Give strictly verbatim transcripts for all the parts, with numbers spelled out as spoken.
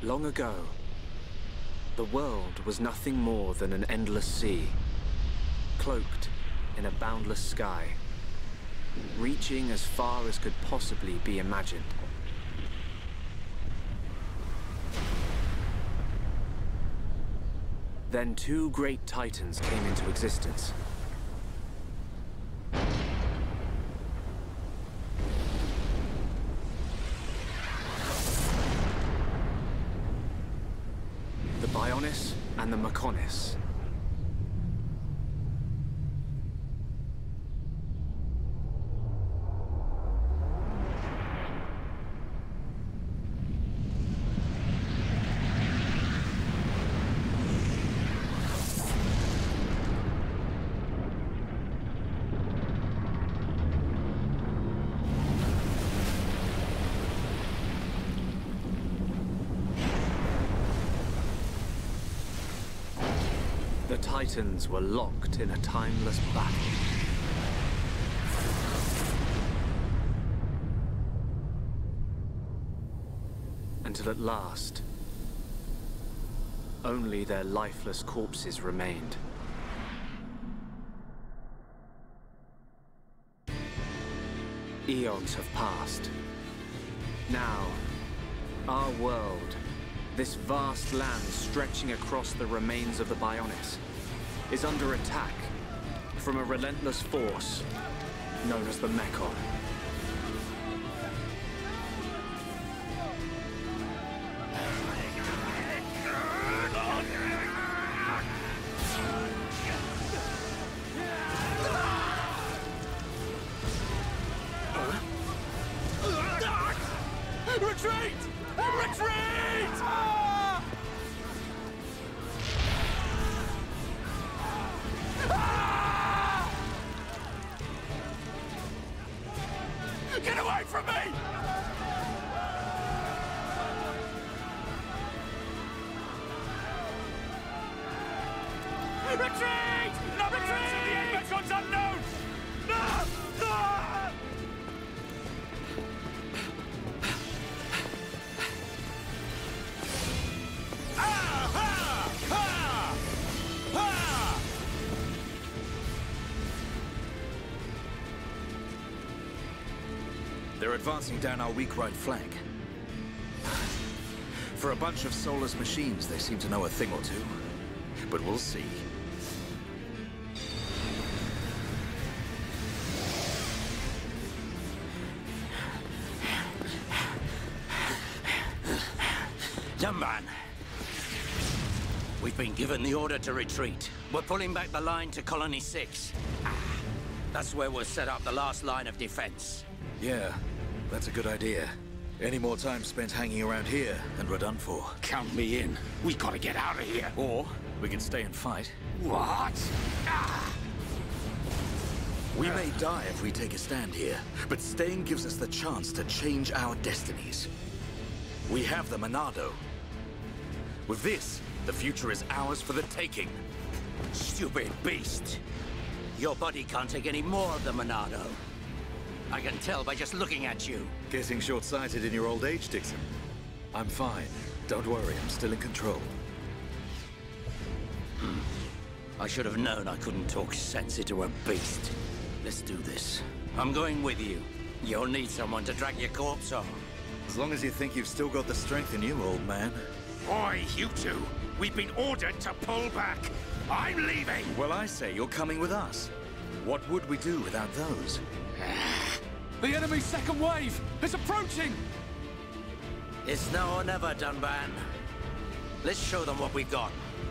Long ago, the world was nothing more than an endless sea, cloaked in a boundless sky, reaching as far as could possibly be imagined. Then two great titans came into existence. The Bionis and the Mechonis. The Titans were locked in a timeless battle. Until at last, only their lifeless corpses remained. Eons have passed. Now, our world, this vast land stretching across the remains of the Bionis, is under attack from a relentless force known as the Mechon. Retreat! Retreat! Get away from me! Retreat! No retreat! The end becomes unknown! No! No! They're advancing down our weak right flank. For a bunch of soulless machines, they seem to know a thing or two. But we'll see. Young man, we've been given the order to retreat. We're pulling back the line to Colony six. That's where we'll set up the last line of defense. Yeah, that's a good idea. Any more time spent hanging around here, and we're done for. Count me in. We gotta get out of here. Or we can stay and fight. What? Ah! We may die if we take a stand here, but staying gives us the chance to change our destinies. We have the Monado. With this, the future is ours for the taking. Stupid beast. Your body can't take any more of the Monado. I can tell by just looking at you. Getting short-sighted in your old age, Dixon. I'm fine. Don't worry, I'm still in control. Hmm. I should have known I couldn't talk sense into a beast. Let's do this. I'm going with you. You'll need someone to drag your corpse on. As long as you think you've still got the strength in you, old man. Boy, you two. We've been ordered to pull back. I'm leaving. Well, I say you're coming with us. What would we do without those? The enemy's second wave! It's approaching! It's now or never, Dunban. Let's show them what we've got.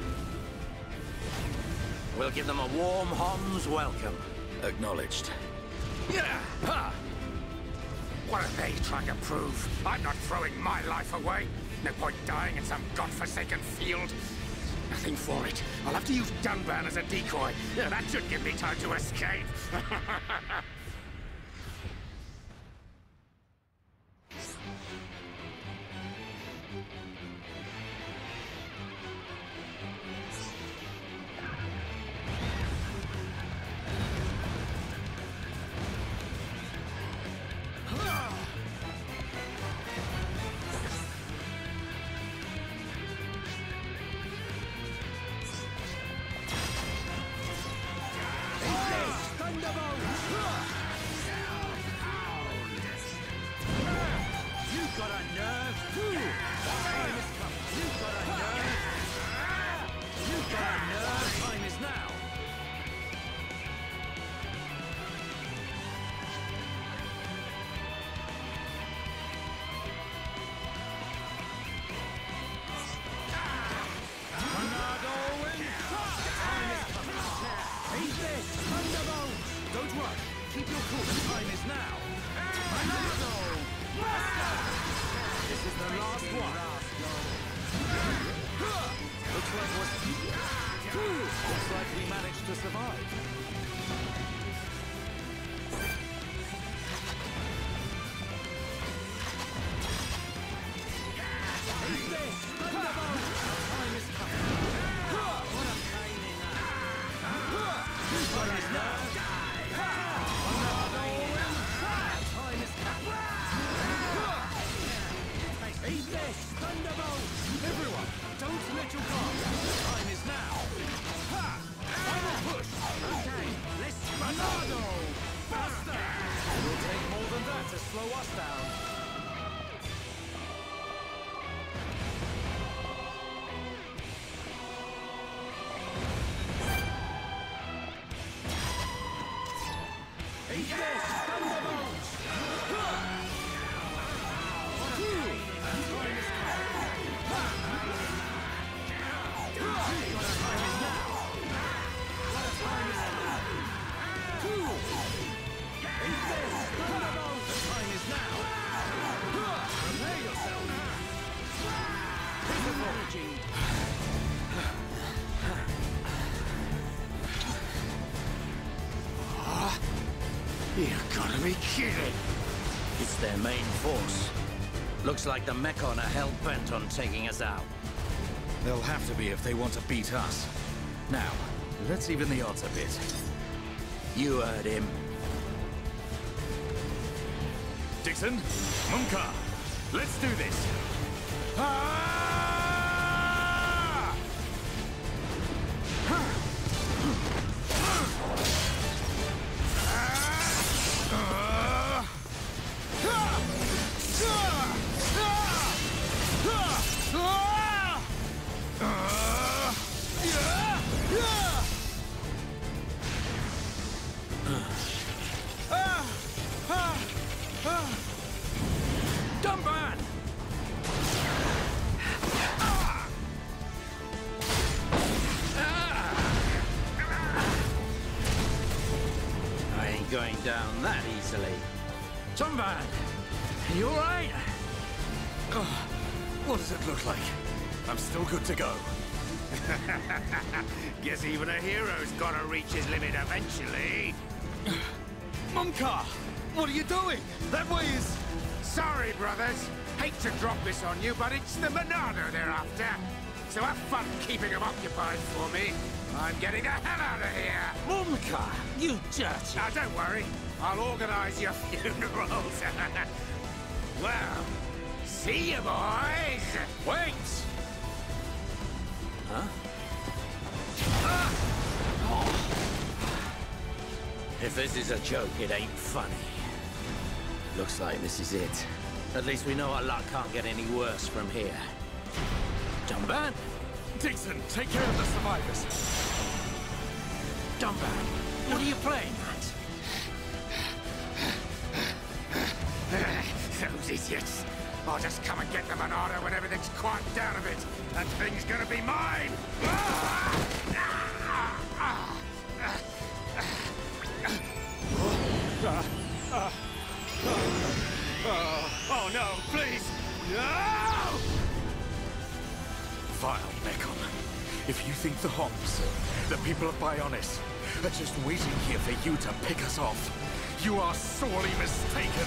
We'll give them a warm Hom's welcome. Acknowledged. Yeah! Ha! What are they trying to prove? I'm not throwing my life away. No point dying in some godforsaken field. Nothing for it. I'll have to use Dunban as a decoy. Yeah, that should give me time to escape. You've got a nerve! Time is coming! You've got a nerve! You've got a nerve! Time is now! Don't run! Keep your cool! The time is now! Ronaldo! This is the last one! Looks like we're... Looks like we managed to survive. Take this! Thunderbolt! Time is coming! What a pain in that! Time is now! Eat this! Thunderbolt! Everyone, don't let your guard down. The time is now. Ha! Final push! Okay, let's... Ronaldo! Faster! It'll take more than that to slow us down. Eat this! Thunderbolt! You've gotta be kidding! It's their main force. Looks like the Mechon are hell-bent on taking us out. They'll have to be if they want to beat us. Now, let's even the odds a bit. You heard him. Dixon, Munka, let's do this! Ah! Dumban! I ain't going down that easily. Dumban! You alright? Oh, what does it look like? I'm still good to go. Guess even a hero's gotta reach his limit eventually. Munka! What are you doing? That way is... Sorry, brothers. Hate to drop this on you, but it's the Monado they're after. So have fun keeping them occupied for me. I'm getting the hell out of here. Munka, you dirty... Now, don't worry. I'll organize your funerals. Well, see you, boys. Wait! Huh? If this is a joke, it ain't funny. Looks like this is it. At least we know our luck can't get any worse from here. Dumban? Dixon, take care of the survivors. Dumban, what are you playing at? Those idiots. I'll just come and get the Monado when everything's quieted down a bit. That thing's gonna be mine! Oh no, please! No! Vile Mechon. If you think the Homs, the people of Bionis, are just waiting here for you to pick us off, you are sorely mistaken.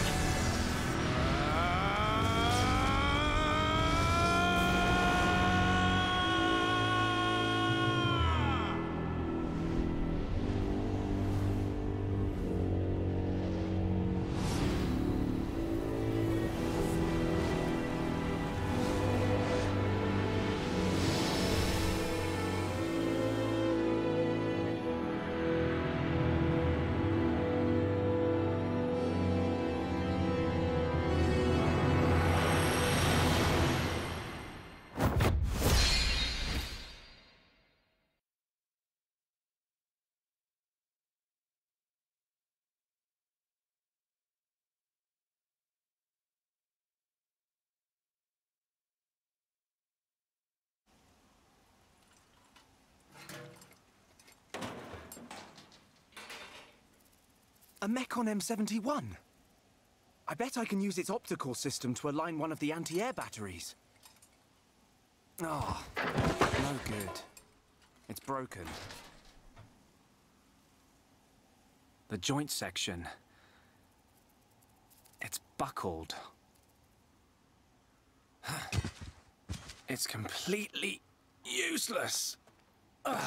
A Mechon M seventy-one. I bet I can use its optical system to align one of the anti-air batteries. Oh, no good. It's broken. The joint section. It's buckled. It's completely useless. Ugh.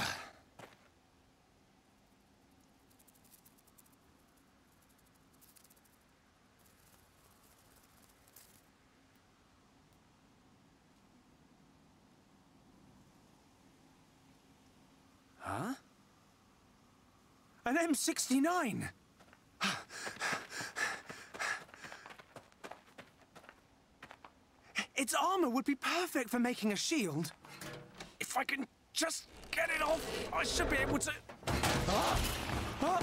Huh? An M sixty-nine! Its armor would be perfect for making a shield. If I can just get it off, I should be able to... Ah! Ah!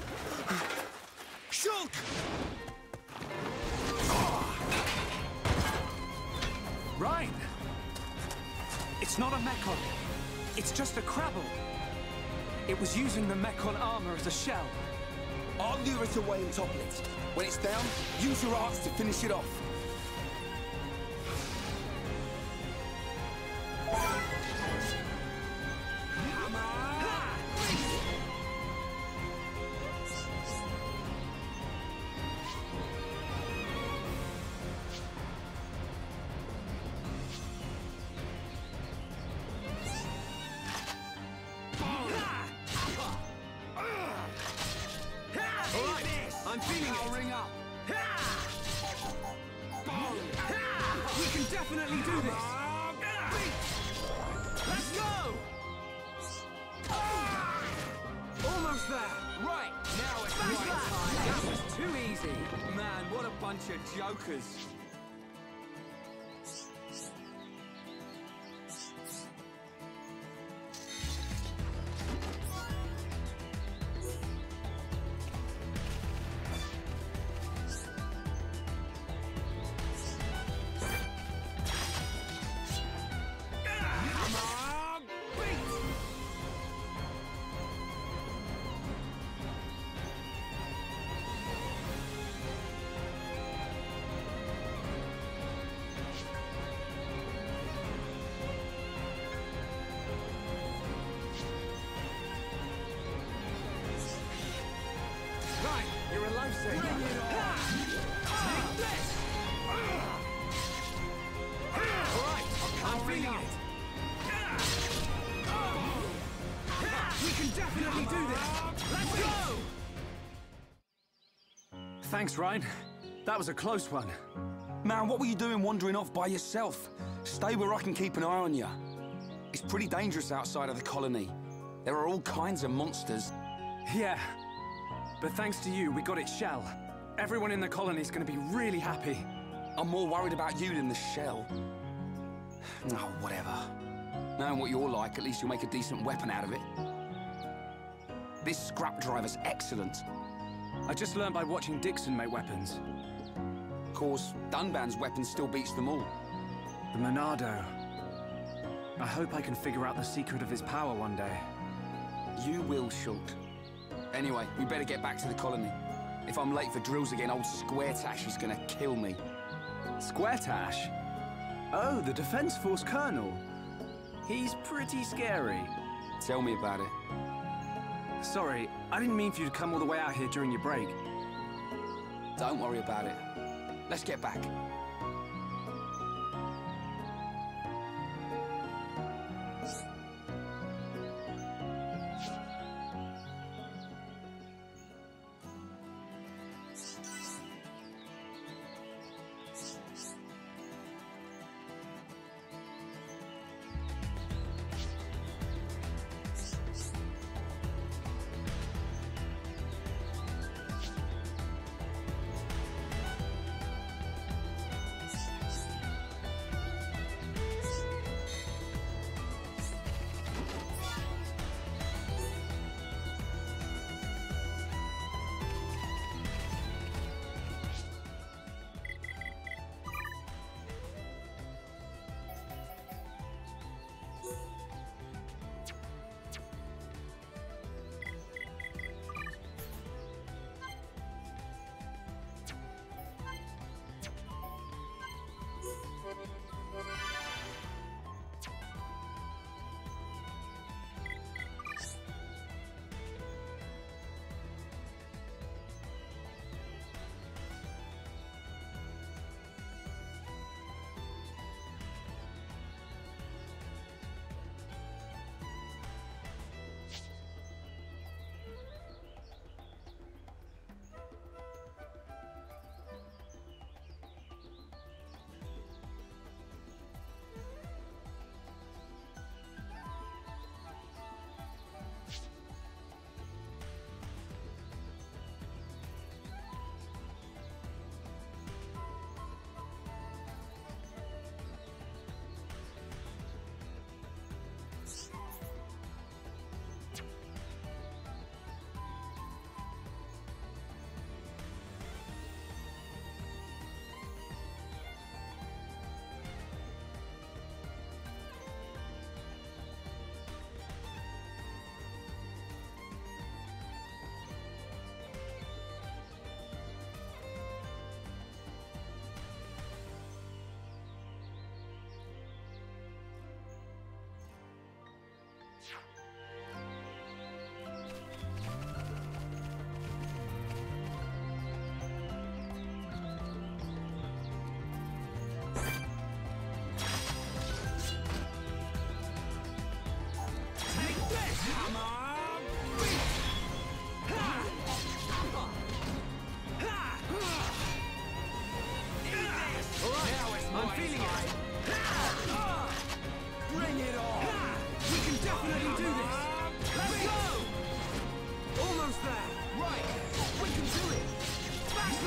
Shulk! Ah! Rhine! It's not a Mechon. It's just a Crabble. It was using the Mechon armor as a shell. I'll lure it away and topple it. When it's down, use your arts to finish it off. I'm feeling it. Ring up. We can definitely do this. Let's go. Almost there. Right. Now it's right time. That was too easy. Man, what a bunch of jokers. You're a lifesaver. Bring it on. Take this. All right, I'm feeling it. We can definitely do this. Let's go. Thanks, Ryan. That was a close one. Man, what were you doing wandering off by yourself? Stay where I can keep an eye on you. It's pretty dangerous outside of the colony. There are all kinds of monsters. Yeah. But thanks to you, we got its shell. Everyone in the colony's gonna be really happy. I'm more worried about you than the shell. Oh, whatever. Knowing what you're like, at least you'll make a decent weapon out of it. This scrap driver's excellent. I just learned by watching Dixon make weapons. Of course, Dunban's weapon still beats them all. The Monado. I hope I can figure out the secret of his power one day. You will, Shulk. Anyway, we better get back to the colony. If I'm late for drills again, old Square Tash is gonna kill me. Square Tash? Oh, the Defense Force Colonel. He's pretty scary. Tell me about it. Sorry, I didn't mean for you to come all the way out here during your break. Don't worry about it. Let's get back.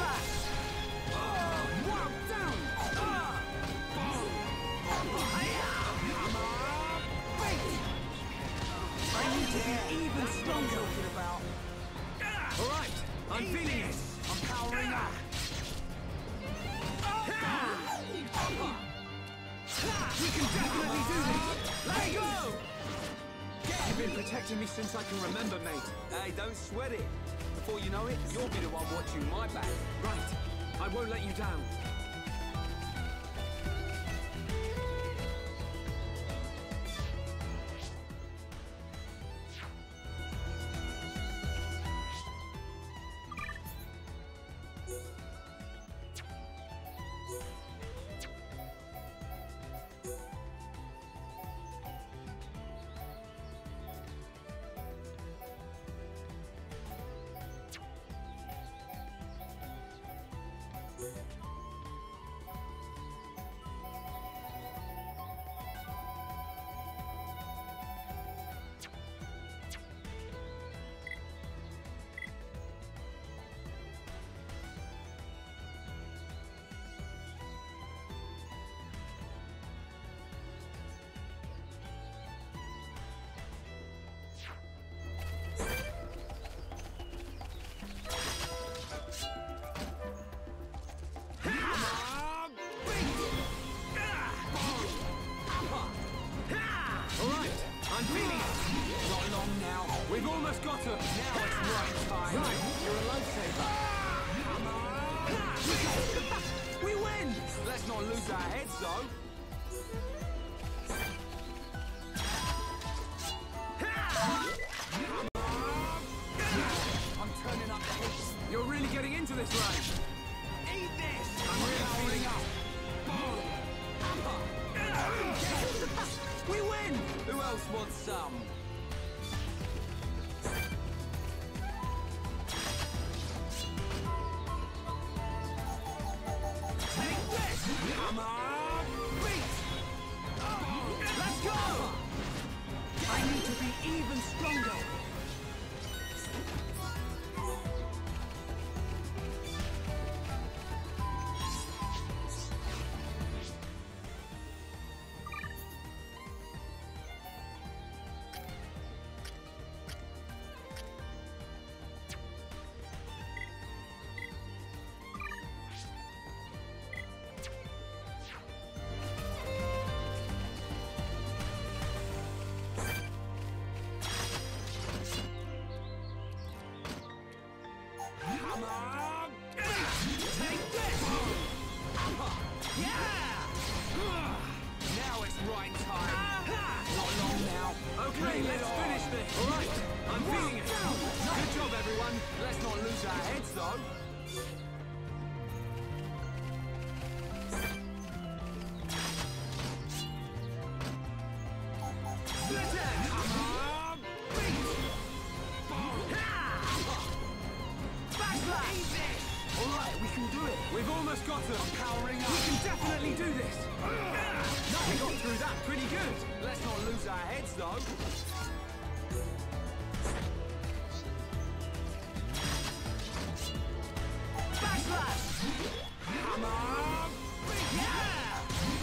Backslash! Oh, wow, down! Ah! I need to be even stronger. Talking about. All right, I'm feeling it. I'm powering up. We can definitely do this. Let go! You've been protecting me since I can remember, mate. Hey, don't sweat it. Before you know it, you'll be the one watching my back. Right. I won't let you down. I'm feeling it! Not long now. We've almost got him. Now it's right time. Right, you're a lifesaver. Come on! We win! Let's not lose our heads, though. I'm turning up the heat. You're really getting into this race. Eat this! I'm really feeling up. We win! Who else wants some? Take this! Come on! Beat! Let's go! I need to be even stronger. Come on! Take this! Yeah! Now it's right time. Not long now. Okay, let's finish this. All right, I'm feeling it. Good job, everyone. Let's not lose our heads, though. Split it! Come on! Beat! All right, we can do it. We've almost got him. I'm powering up. We can definitely do this. We got through that pretty good. Let's not lose our heads, though. Backslash! Come on! Yeah!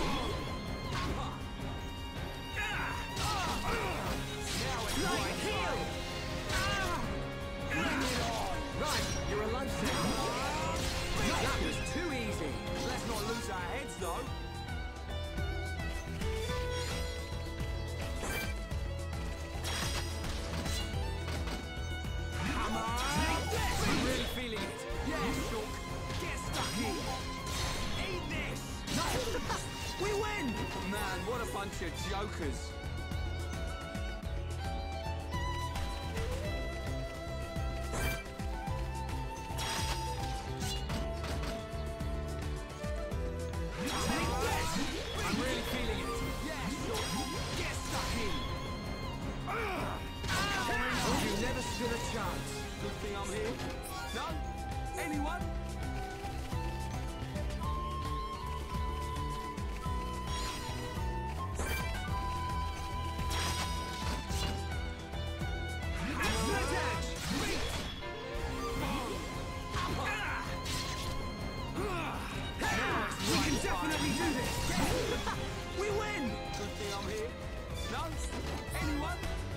Now it's right here! Bring it on! Right, you're a lifesaver. That was too easy. Let's not lose our heads, though. Come on! Take this! I'm really feeling it. Yeah, Shook. Get stuck in. Eat this! We win! Man, what a bunch of jokers. Still a chance. Good thing I'm here. No? Anyone? this! We win! Good thing I'm here. No? Anyone?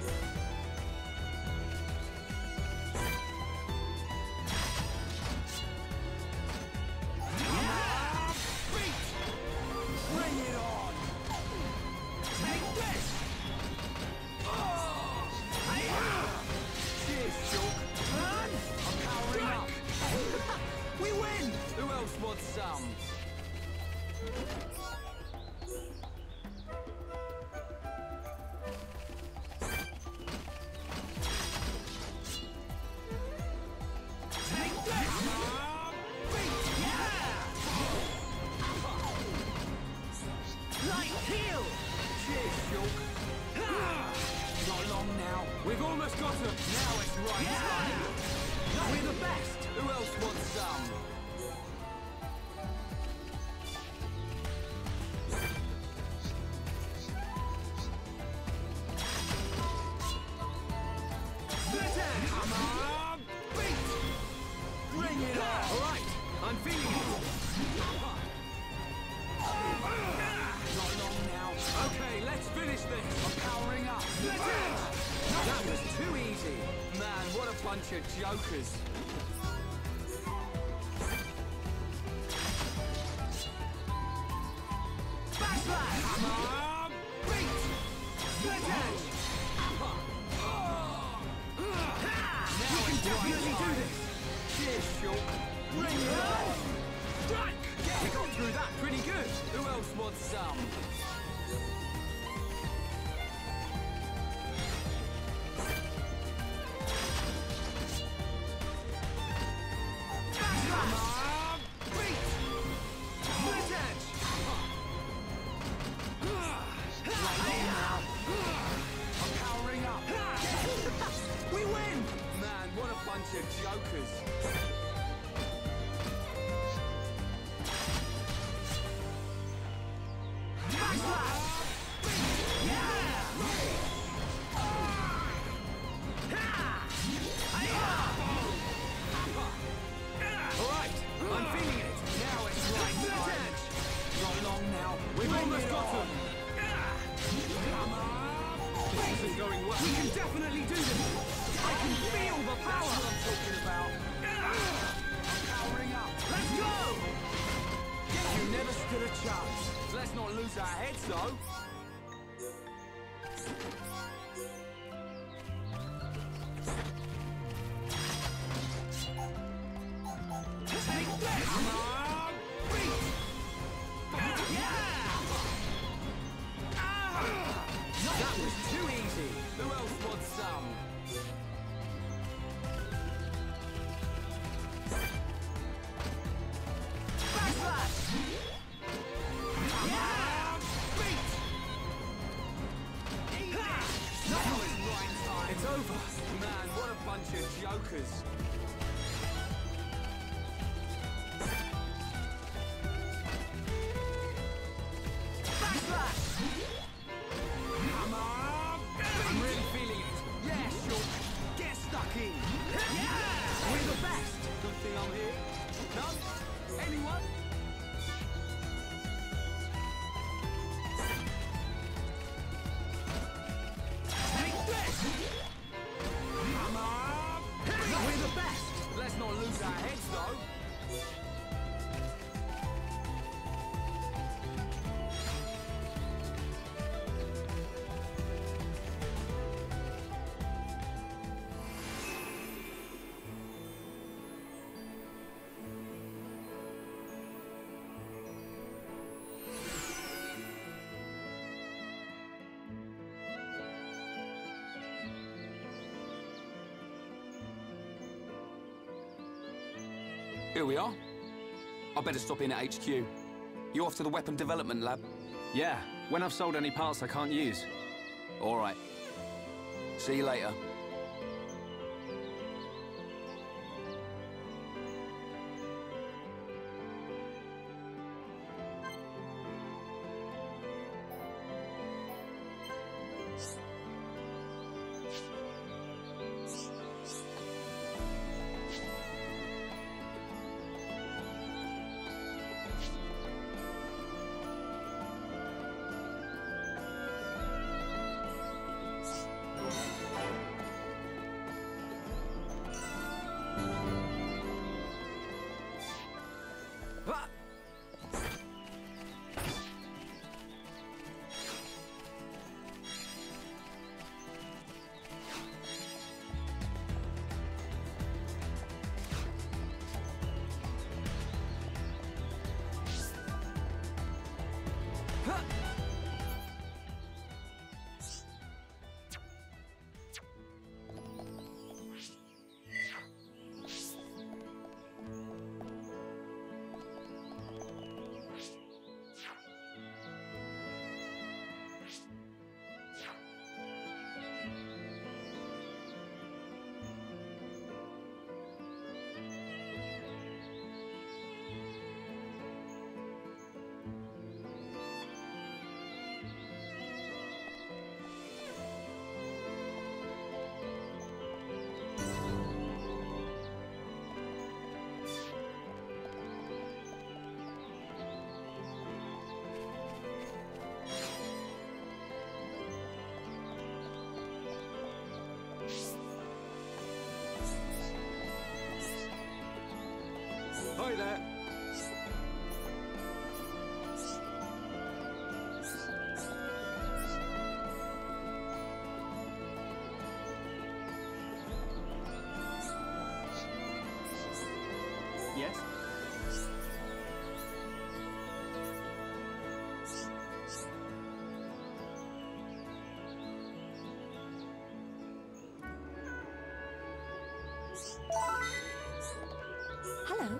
Yeah! Beat! Bring it on! Take this! Oh! Hey-ya! Cheers, Shulk. Run! I'm powering up. We win! Who else wants some? Take this! Beat! Yeah! Light heal! Cheers, Shulk. Not long now. We've almost got him. Now it's right time. Yeah. We're the best. Who else wants some? Come on! Beat! Bring it on! All right, I'm feeling it. Not long now. Okay, let's finish this. I'm powering up. That was too easy. Man, what a bunch of jokers. Backslash! Come on! Beat! Split edge! Now we can definitely do this! Cheers, Shulk. Bring it on! Strike! We got through that pretty good. Who else wants some? Come on! Beat! Split edge! I'm powering up. We win! Man, what a bunch of jokers. Backslash! Yeah! All right, I'm feeling it. Now it's right time. Not long now. We've almost got him. Come on! This isn't going well. We can definitely do this. I can feel the power. That's what I'm talking about. I'm powering up. Let's go! You never stood a chance. Let's not lose our heads, though. Take this! Come on! Beat! Yeah! Ah! That was too easy. Who else wants some? Backslash! Yeah! Beat! Now it's right time. It's over. Man, what a bunch of jokers. Backslash! Come on! I'm really feeling it. Yeah, Shulk. Get stuck in. Yeah! We're the best. Good thing I'm here. No? Anyone? Take this! Come on! We're the best. Let's not lose our heads, though. Here we are. I better stop in at H Q. You off to the weapon development lab? Yeah, when I've sold any parts I can't use. All right. See you later. Hi there. Yes? Hello.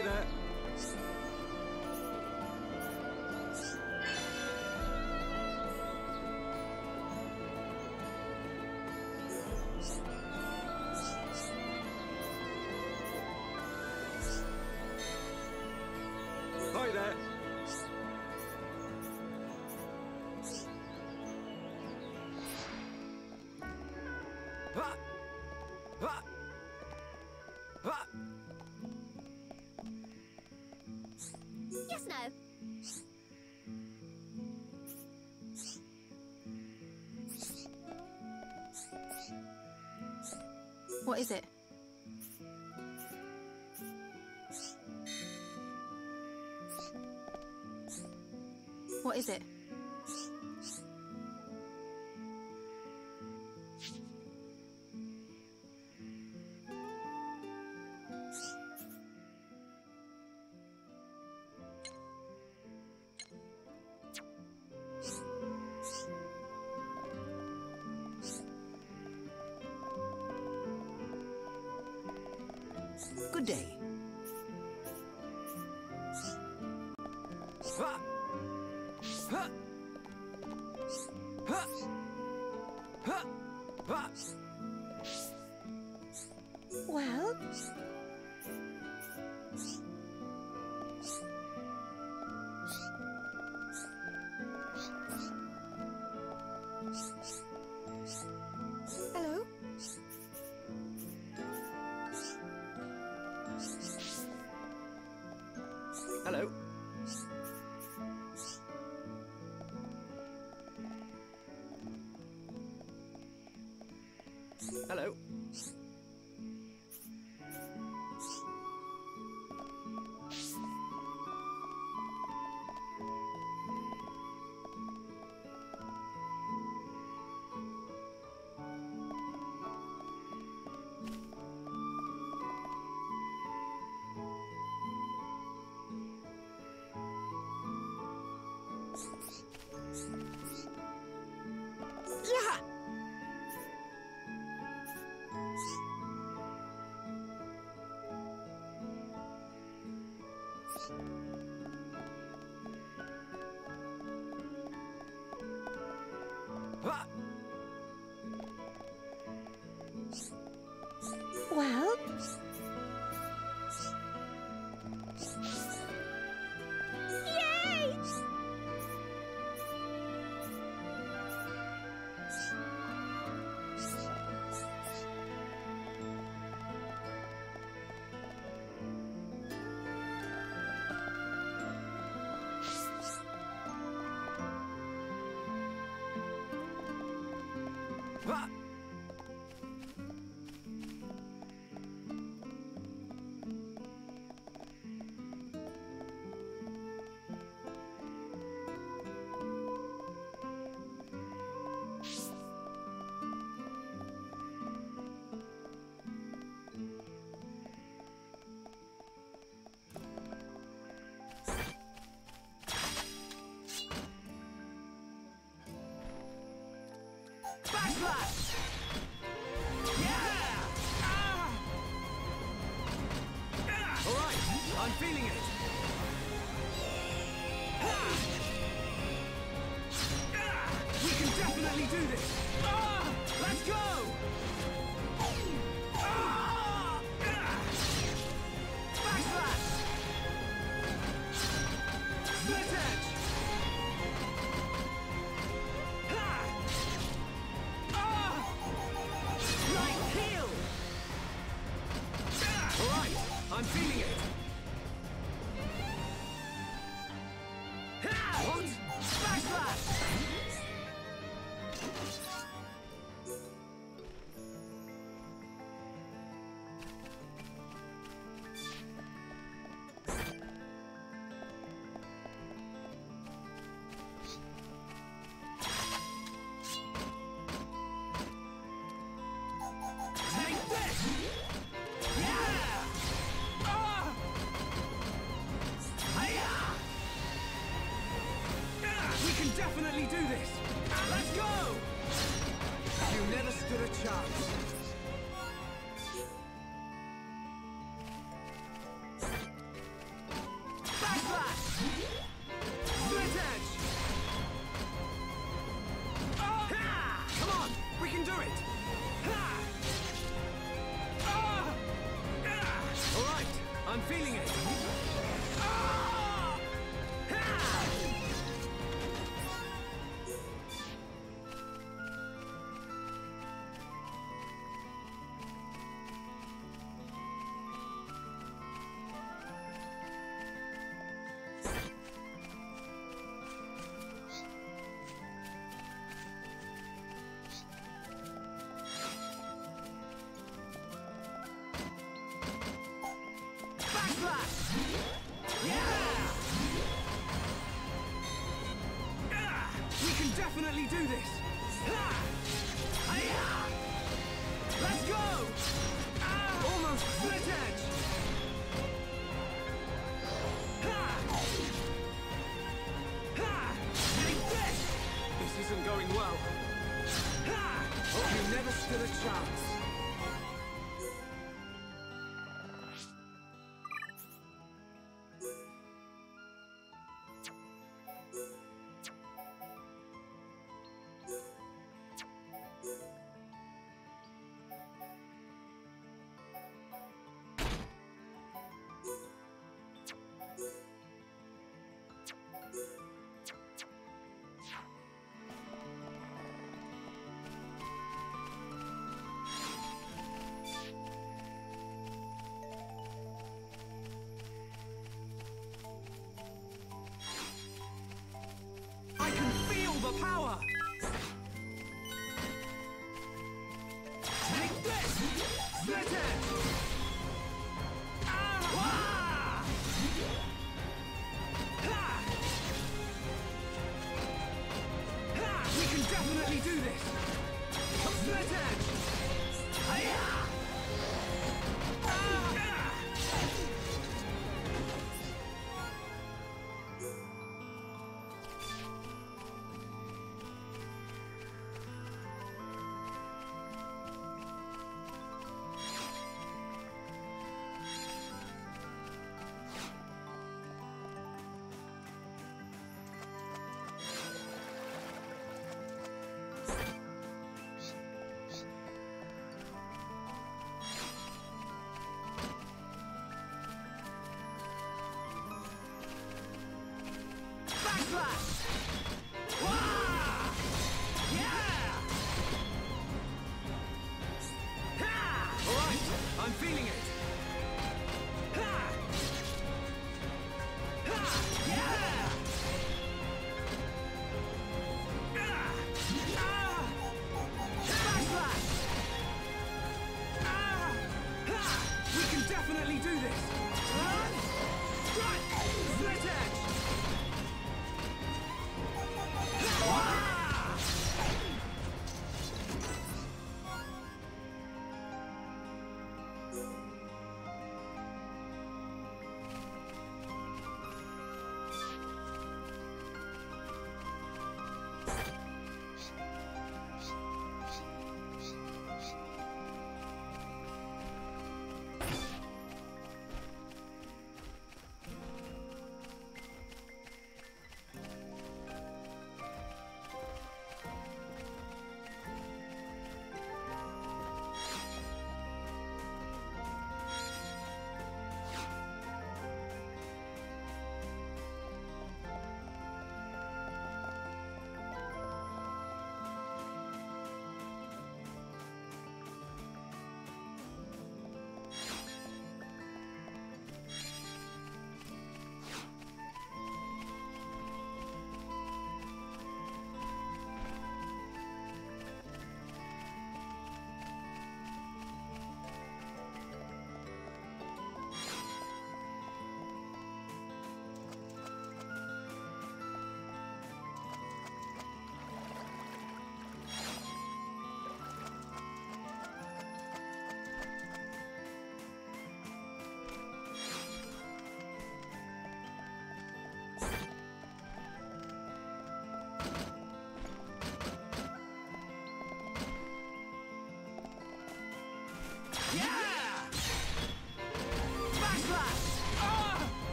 Hi there. Hi there. Ha! Ha! Ha! Yes, no. What is it? What is it? Good day. Ha! Ha! Ha! Ha! Ha! Well, hello? Hello. Hello. Yeah! Ha! Well, yay! Ha! Backslash! Yeah! Ah! All right, I'm feeling it. We can definitely do this. Ah! Let's go! Ah! Backslash! Split edge! Ha! Ah! Right heel! All right, I'm feeling it. Ha! What? Backslash! Take this! Yeah! Ah! feeling it. Ah! Ha! Backslash! Yeah! Ah! We can definitely do this. Ha! Hi-ya! Let's go! Ah! Almost split edge. Ha! Ha! Take this! This isn't going well. Ha! Oh, you never stood a chance. I can feel the power. Take this! Split edge. Ah! Wah! Ha! Ha! We can definitely do this. Split edge. Hi-ya! Ah! Ah! Backslash. Wah! Yeah! Ha! All right, I'm feeling it. Ha! Ha! Yeah! Ah! Ah! Backslash. Ah! Ha! We can definitely do this. Run! Strike! Split edge. Wah!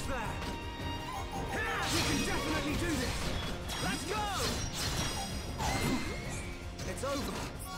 Almost there! We can definitely do this! Let's go! It's over!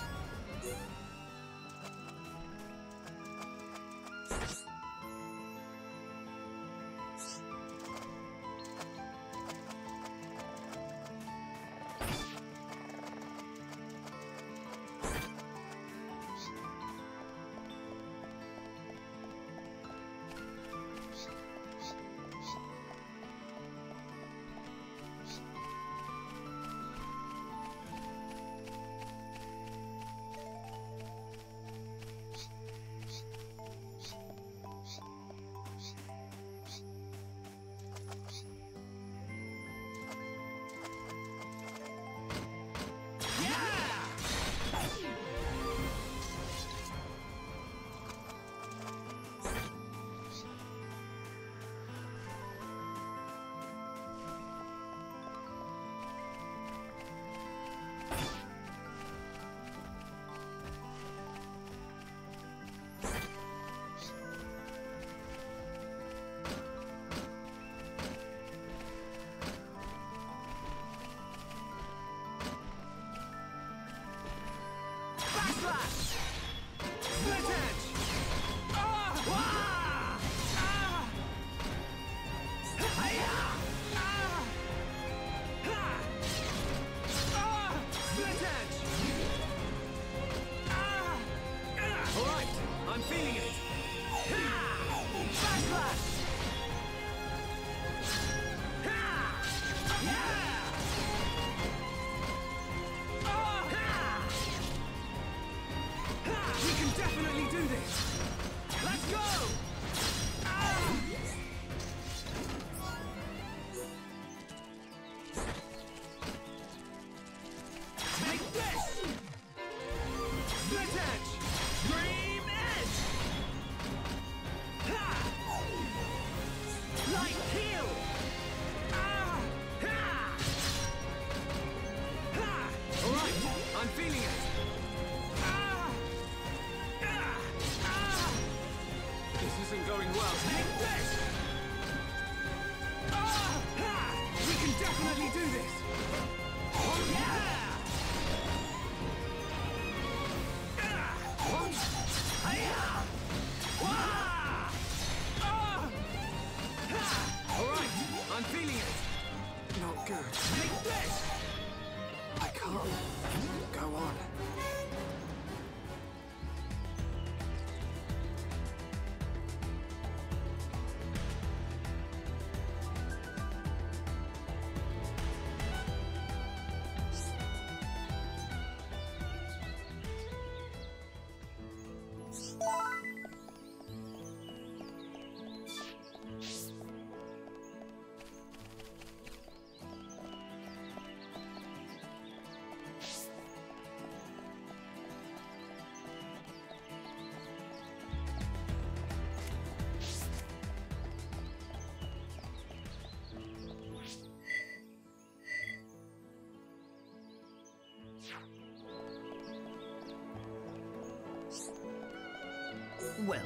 Well?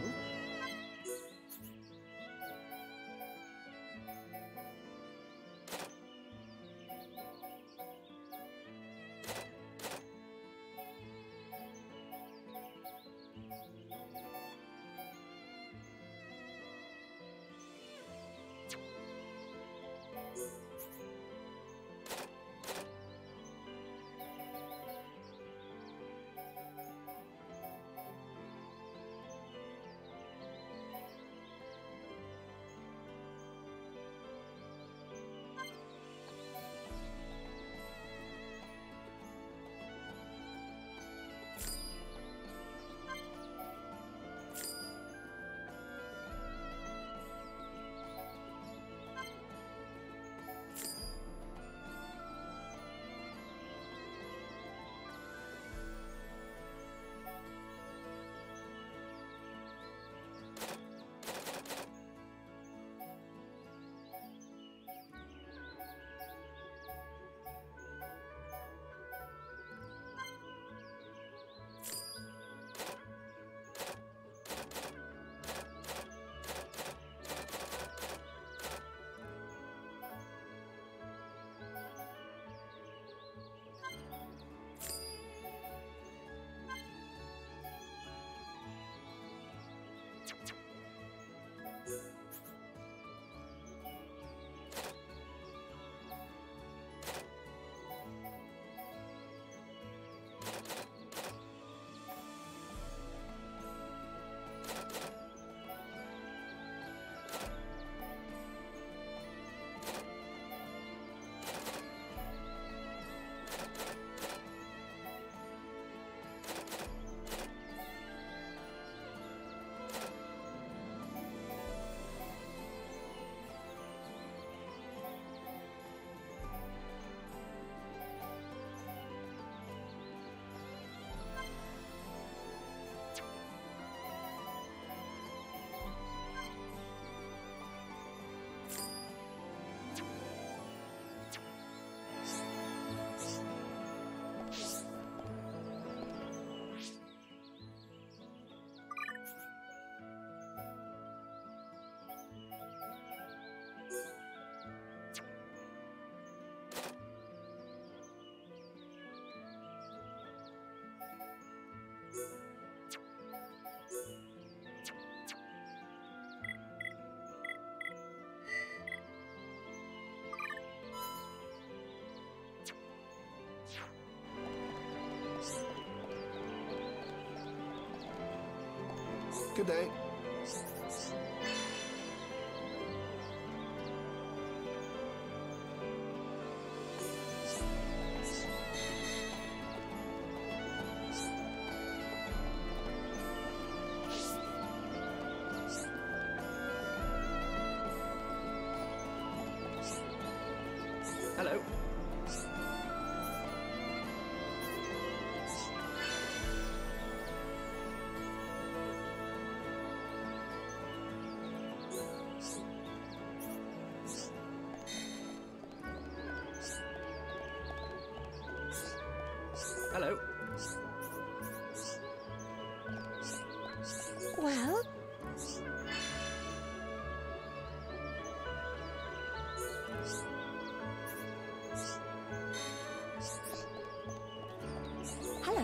Good day. Hello. Hello. Well, hello.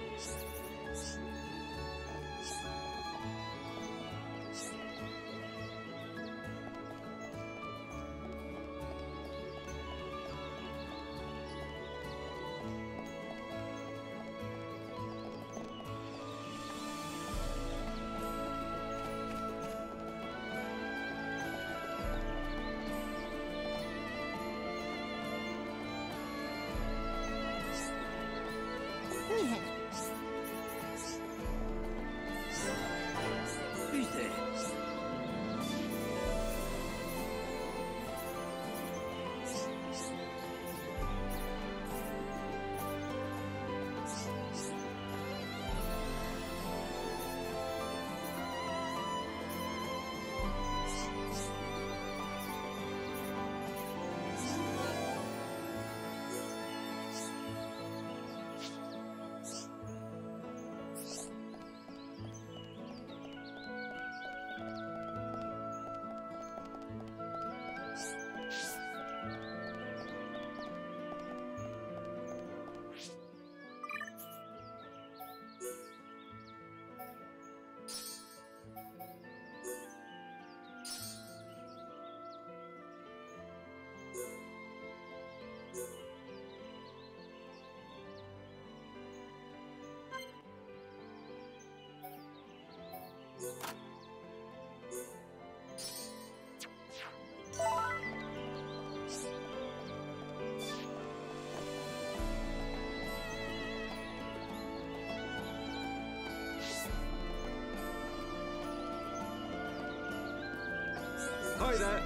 Yeah. Who's there? Hi there.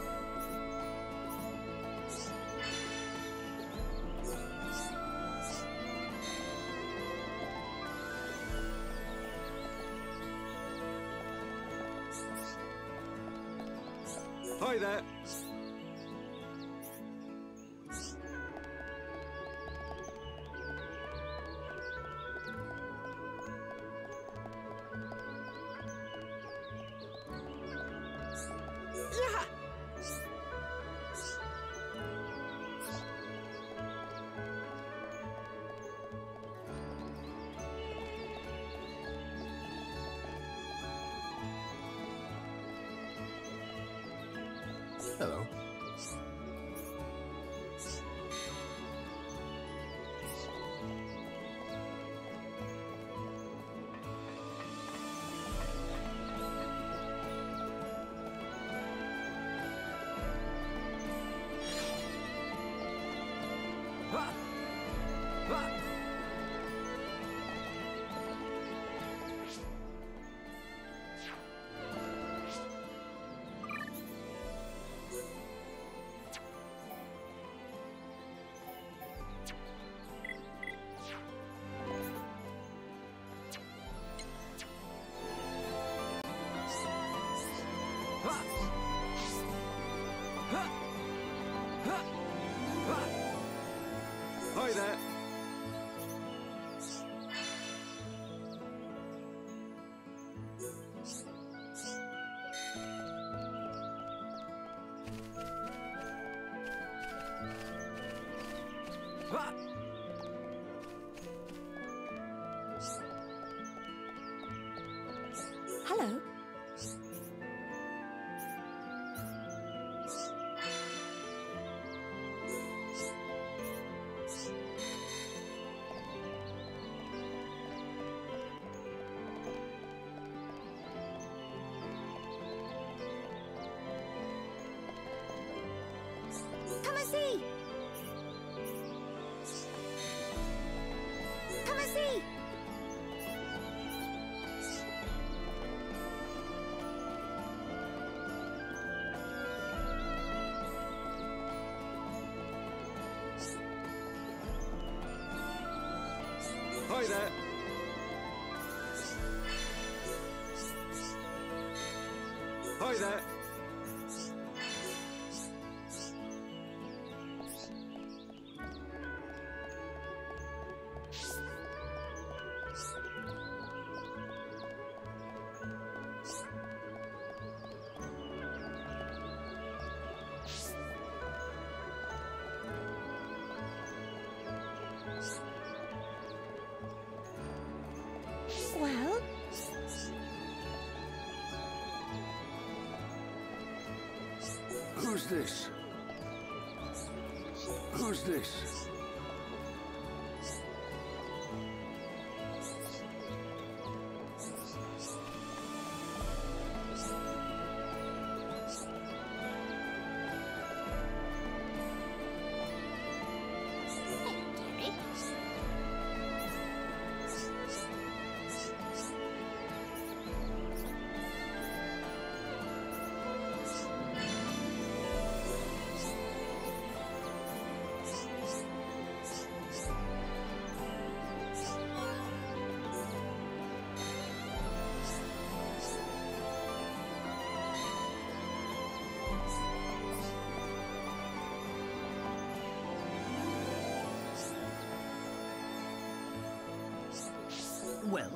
Hi there. Yeah. Hello. Ha! Ha! Ha! Ha! Ha! Ha! Hi there. Ha! Hello. and see! Come and see! Hi there. Hi there. Well, Who's this? Who's this? Derek. Well?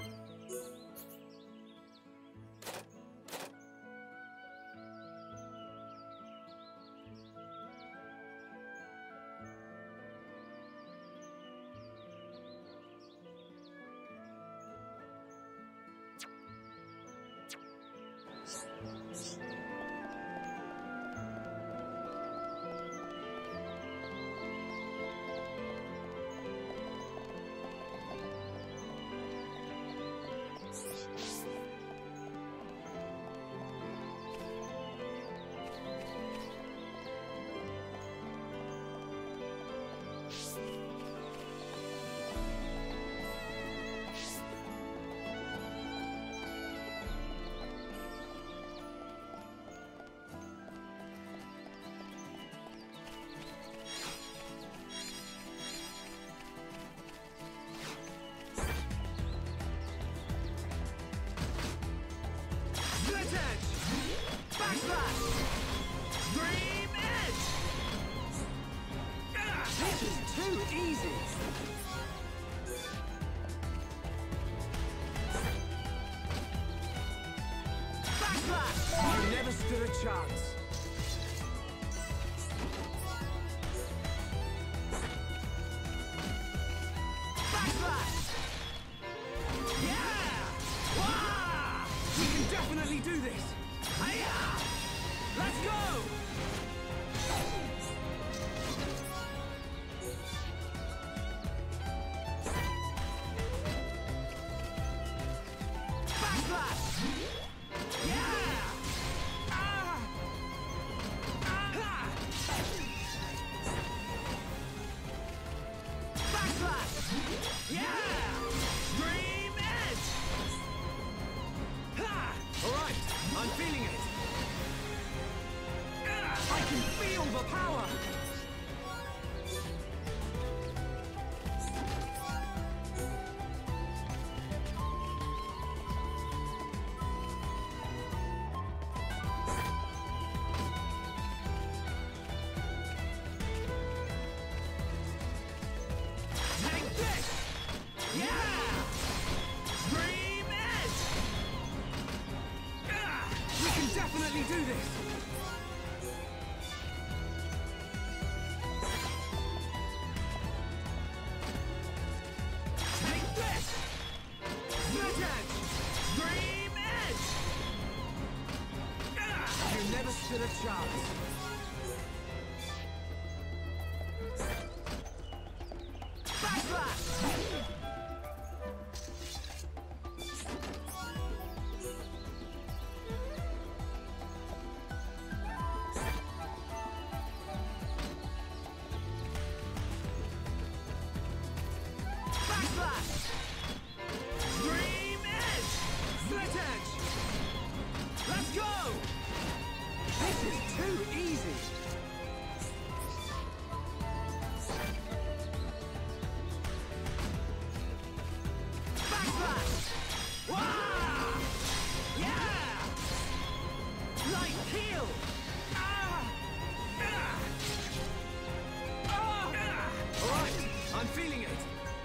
Chance. Backslash! Yeah! Wah! We can definitely do this! Hiya! Let's go! Backslash! Yeah! Yeah! Dream Edge! Ha! All right, I'm feeling it. I can feel the power. Definitely do this! Take this! Split Edge! Dream Edge! You never stood a chance! Backslash! too easy. Backslash! Wah! Yeah! Light heel! Ah! Ah! Ah! All right, I'm feeling it.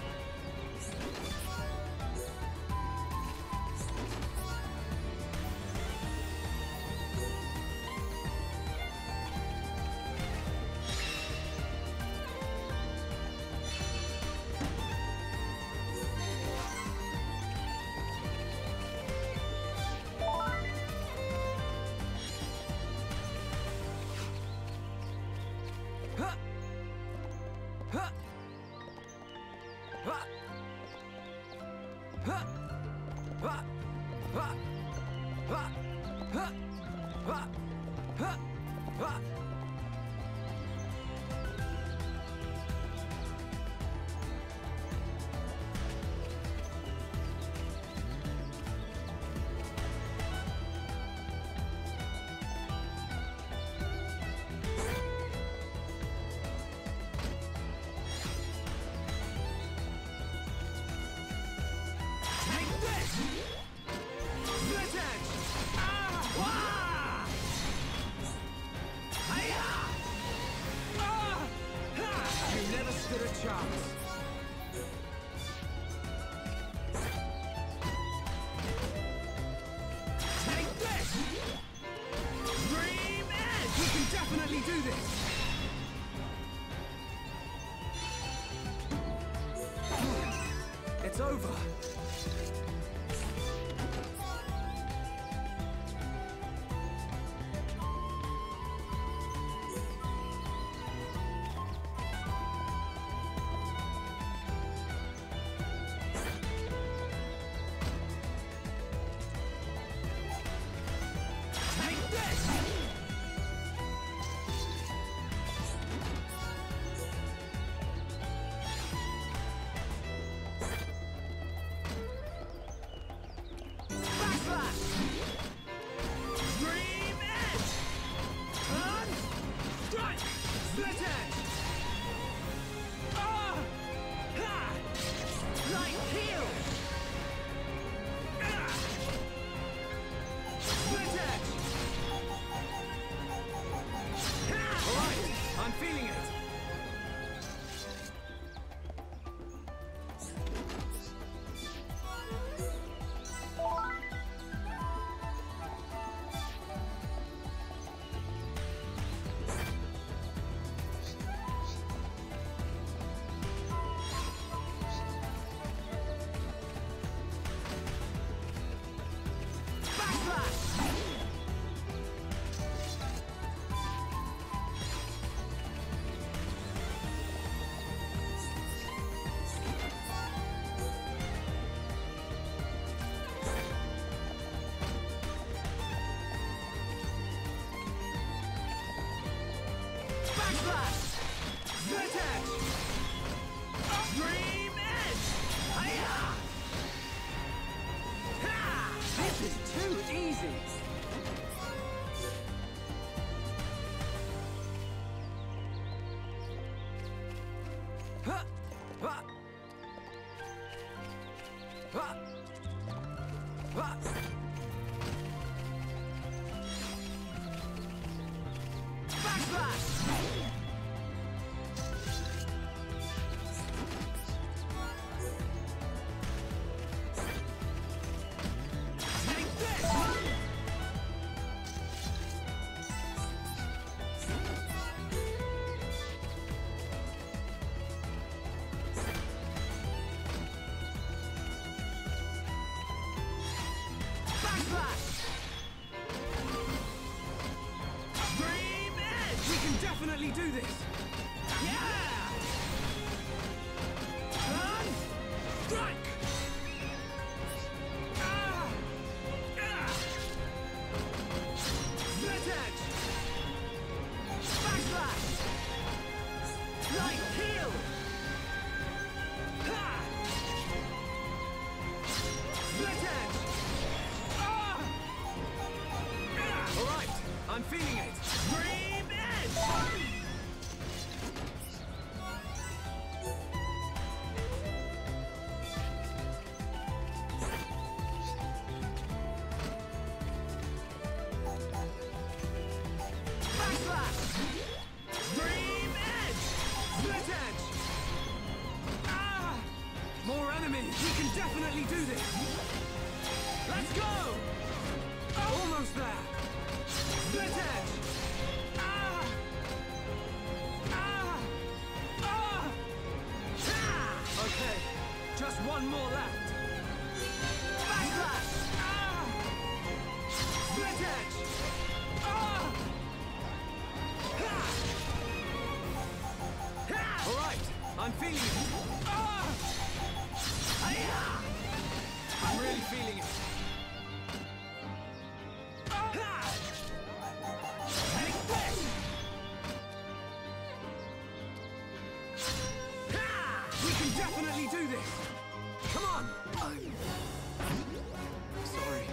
It's over. Definitely do this! Yeah! Turn! Strike! Ah! Ah! Split edge! Backslash! Light heel! Ha! Split edge! Ah! Ah! All right, I'm feeling it! Green definitely do this! Let's go! Oh. Almost there! Split edge! Ah! Ah! Ah! Ah! Okay, just one more left. Backlash! Ah! Split edge! Ah! Ha! All right, I'm feeling it. Ah! I'm really feeling it. Ah! Take this! Ah! We can definitely do this. Come on. I'm sorry.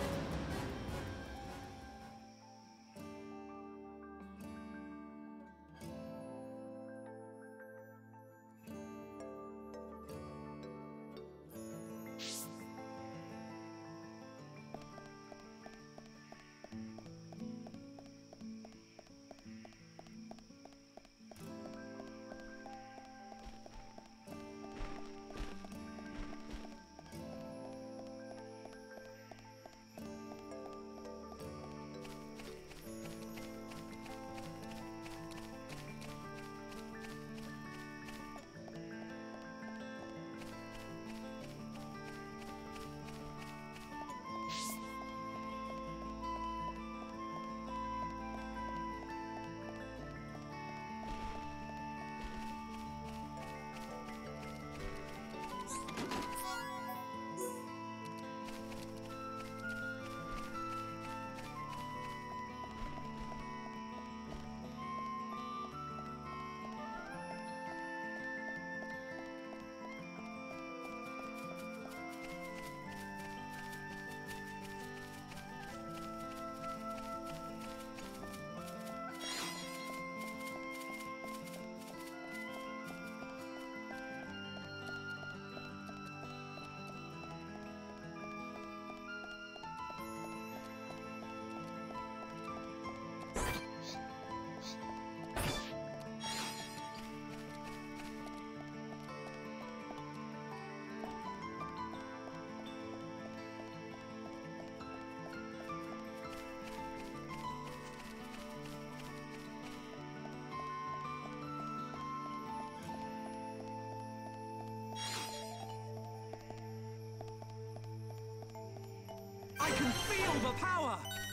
I can feel the power!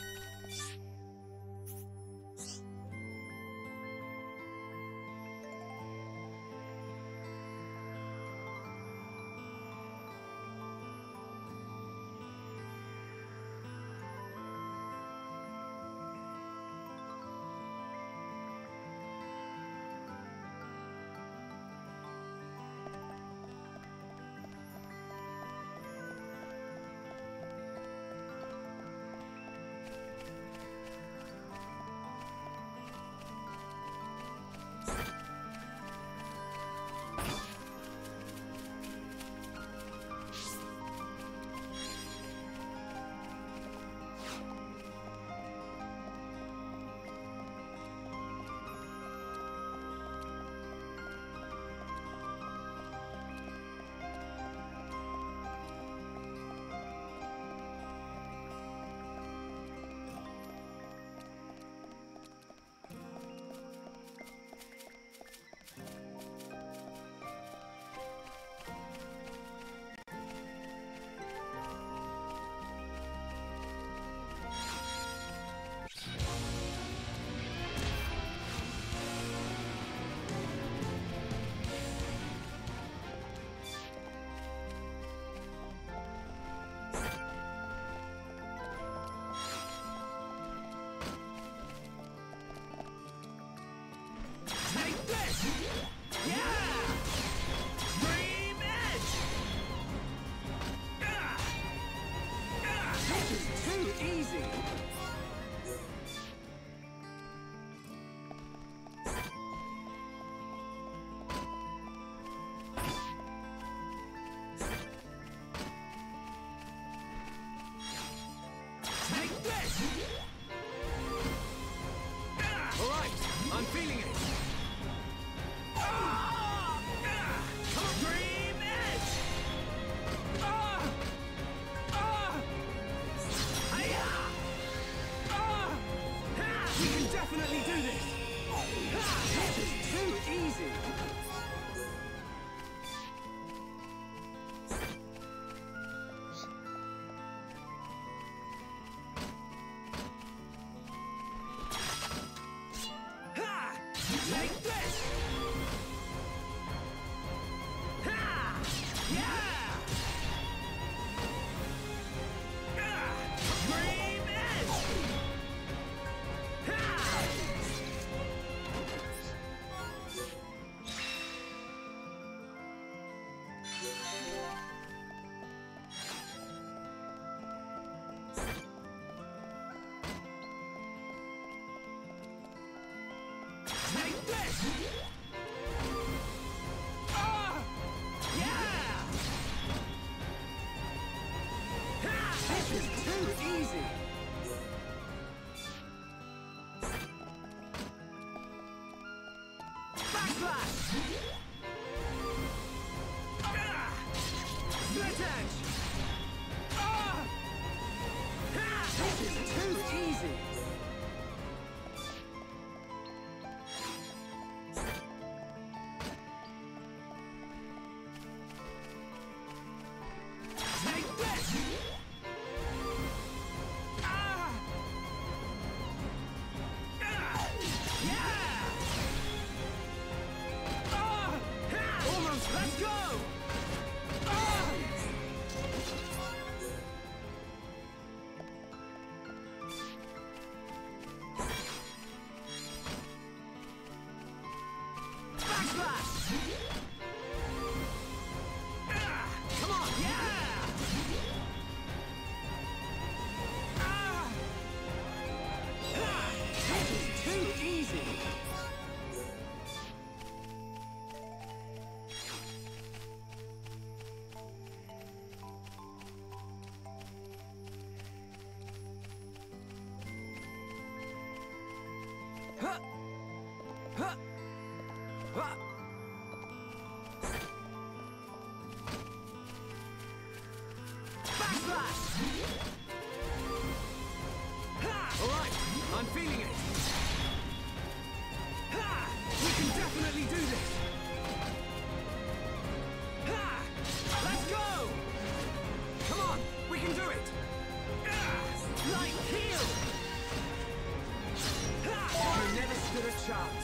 I'm feeling it! Ah! Ah! Dream Edge! Ah! This is too easy! Ha! Take this! Ha! Yeah! Ah! Dream Edge! Ha! Take this! Ah! Yeah! Ha! This is too easy! Backslash! Ah! Split edge! Ah! Ha! This is too easy! Take this! Ah! Ah! Yeah! Ah! Ha! Almost, let's go! Ah! Backslash! Ah! Come on, yeah! Ah! Ah! This is too easy! Huh! Huh! Huh! Backslash! Ha! All right, I'm feeling it. Ha! We can definitely do this. Ha! Let's go! Come on, we can do it. Ah! Light heal! Ha! You never stood a chance.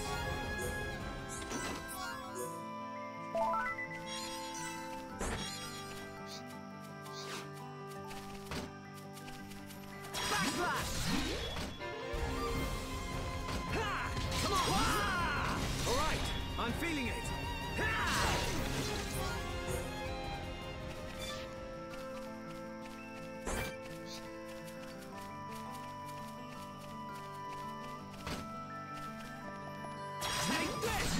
Backslash! Ha! Come on! Wah! All right, I'm feeling it. Ha! Take this!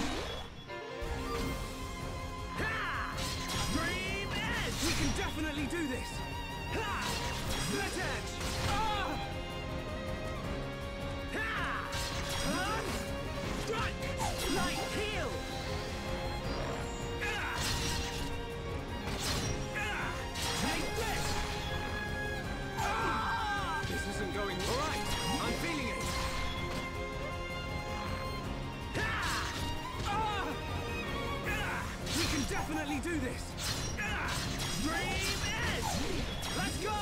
Ha! Dream Edge! We can definitely do this. Ha! Split edge! Ah! Ha! Huh? Strike! Light heal! Ah! Ah! Take this! Ah! This isn't going all right. I'm feeling it. Ah! Ah! Ah! We can definitely do this! Ah! Dream Edge! Let's go!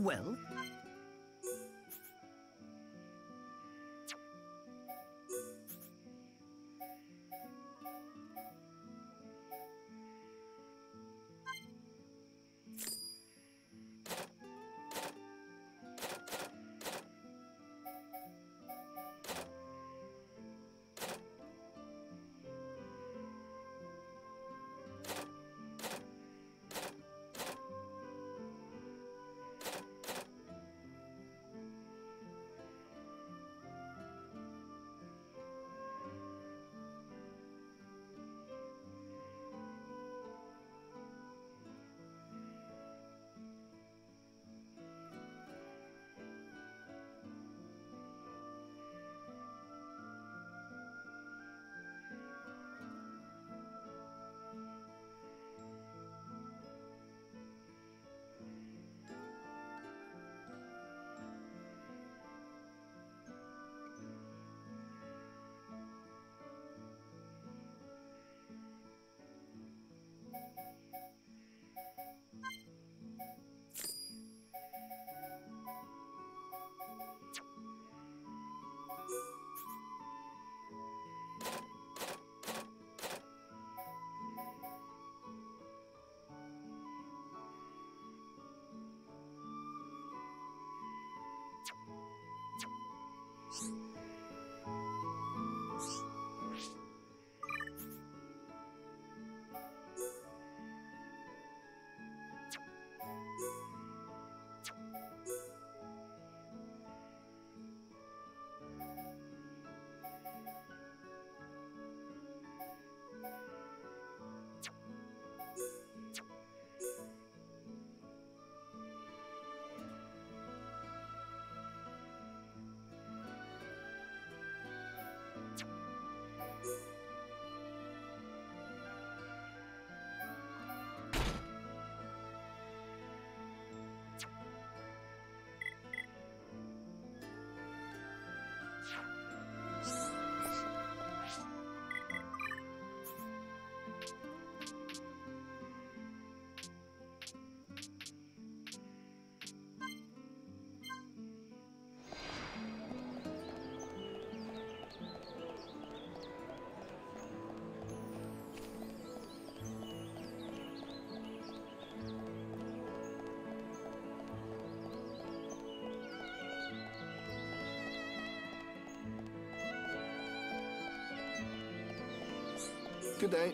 Well? Good day.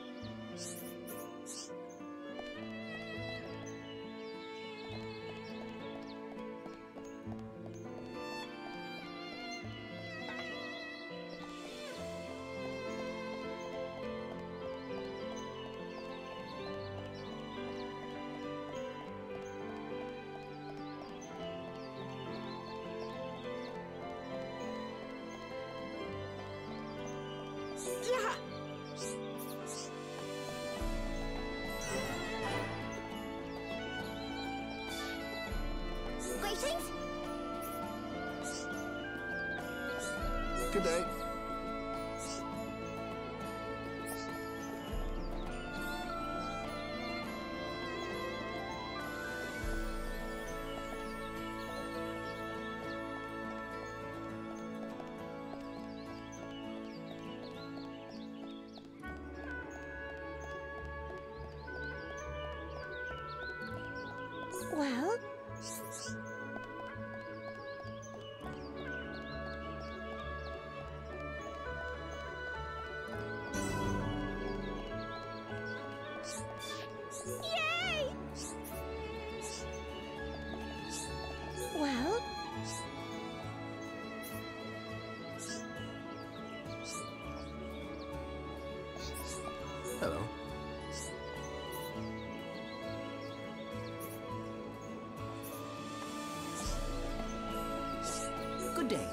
Yeah. Greetings. Good day. Well? Yay! Well? Hello. Good day.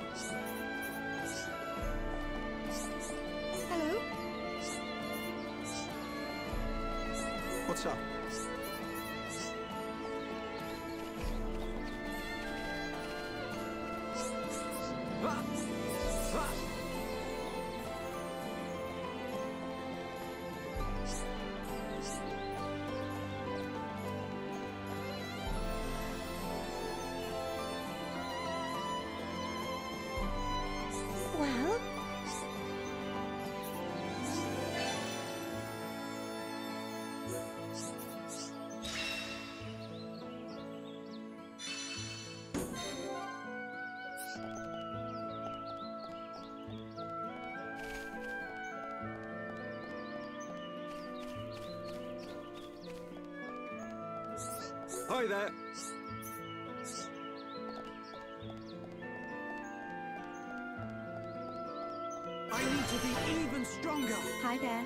Hello? What's up? Ah! Ah! Hi there. I need to be even stronger. Hi there.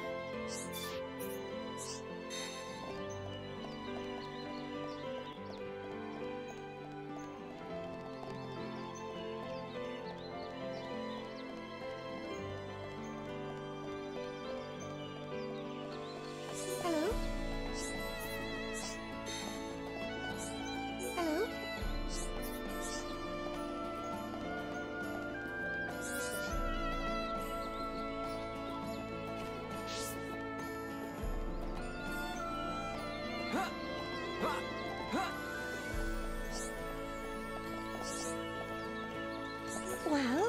Hello? Hello? Ha! Ha! Ha! Well,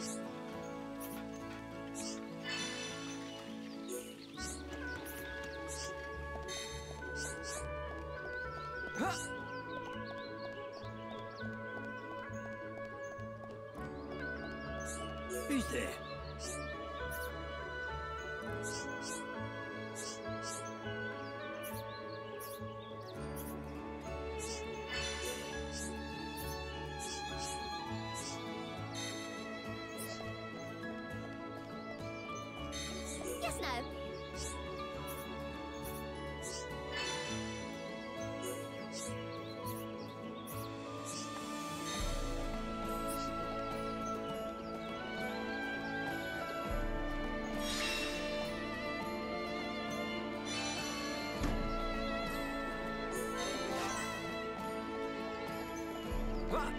Ha! Who's there? yes, no. Ha!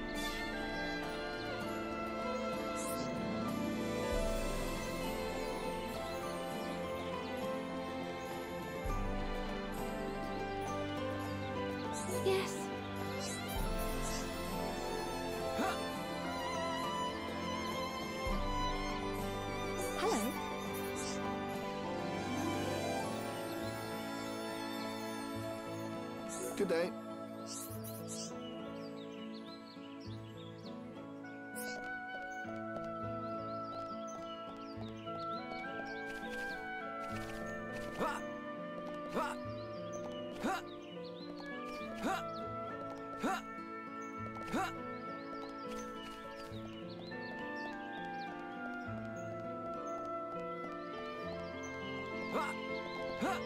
Yes. Ha! Hello? Good day. Ha! Ha! Ha! Ha! Ha! Ha! Ha! Ha!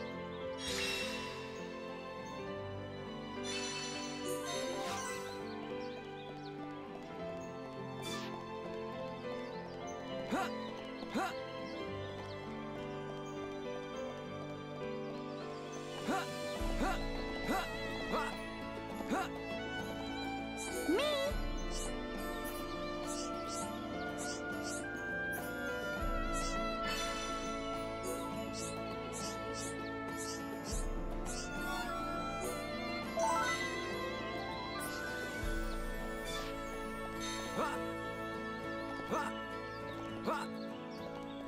Ha! Ha! Ha! Ha! Ha! Ha! Ha! Me? Ha! Ha! Ha!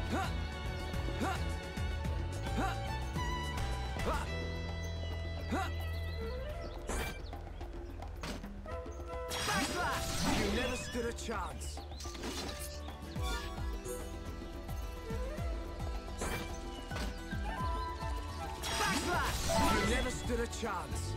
Backslash! You never stood a chance. Backslash! You never stood a chance.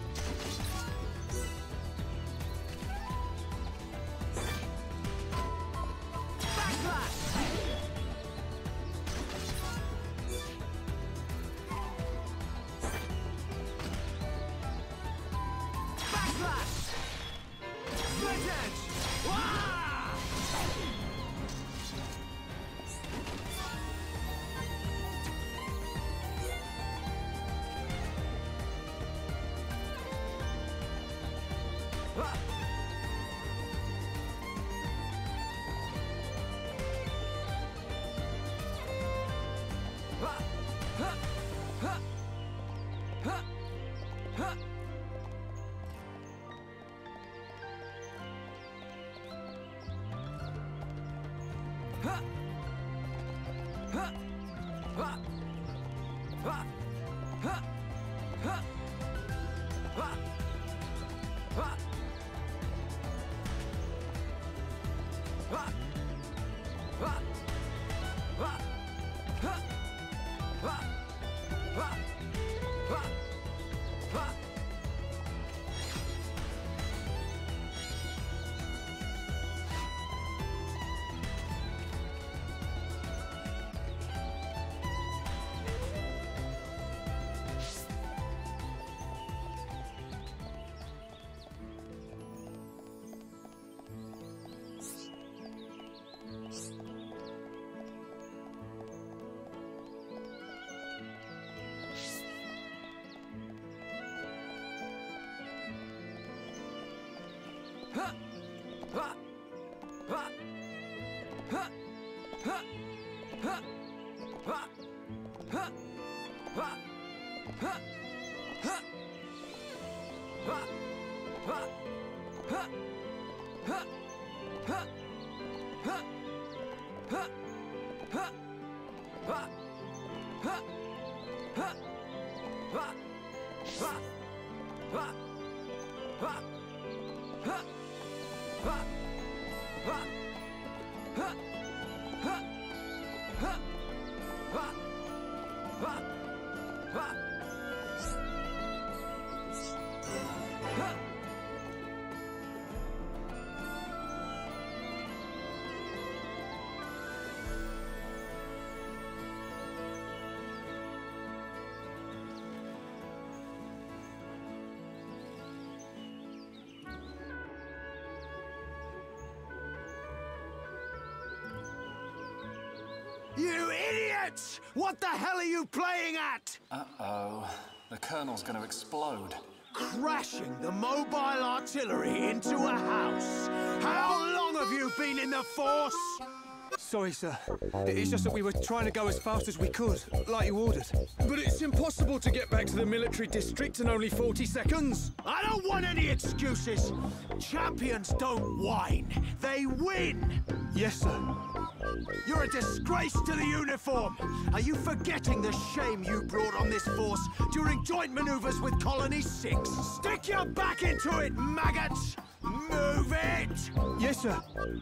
You idiots! What the hell are you playing at? Uh-oh. The Colonel's gonna explode. Crashing the mobile artillery into a house. How long have you been in the Force? Sorry, sir. It's just that we were trying to go as fast as we could, like you ordered. But it's impossible to get back to the military district in only forty seconds. I don't want any excuses. Champions don't whine. They win. Yes, sir. You're a disgrace to the uniform. Are you forgetting the shame you brought on this force during joint maneuvers with Colony six? Stick your back into it, maggots! Move it! Yes, sir.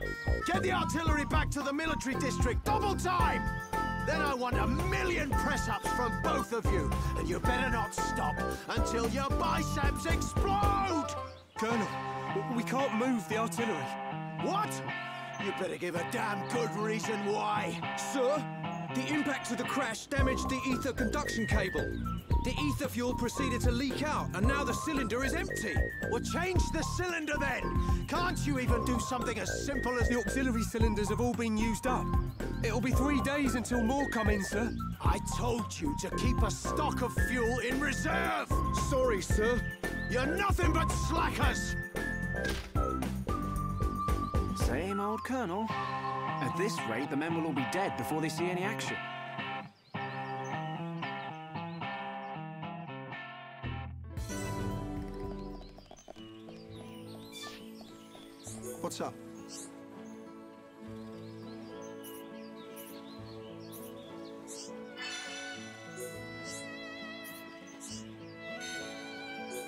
Get the artillery back to the military district, double time! Then I want a million press-ups from both of you, and you better not stop until your biceps explode! Colonel, we can't move the artillery. What? You better give a damn good reason why. Sir, the impact of the crash damaged the ether conduction cable. The ether fuel proceeded to leak out, and now the cylinder is empty. Well, change the cylinder then! Can't you even do something as simple as... The auxiliary cylinders have all been used up. It'll be three days until more come in, sir. I told you to keep a stock of fuel in reserve! Sorry, sir. You're nothing but slackers! Same old Colonel. At this rate, the men will all be dead before they see any action. What's up?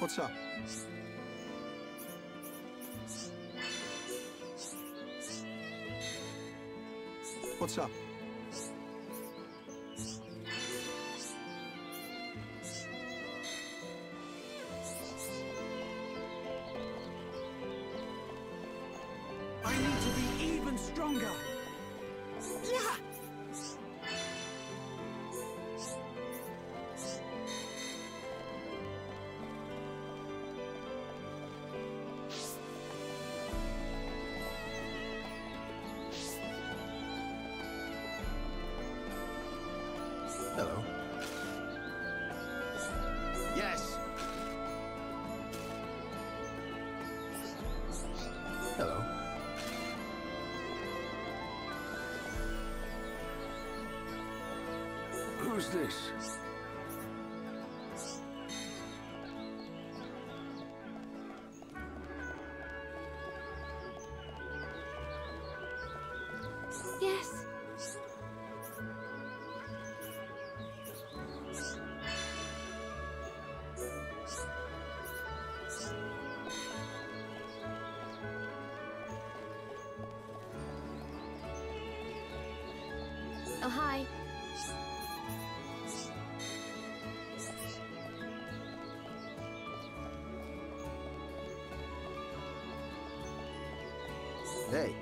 What's up? What's up? I need to be even stronger. Yeah! Hello. Yes. Hello. Who's this? Yes. Oh, hi. Hey.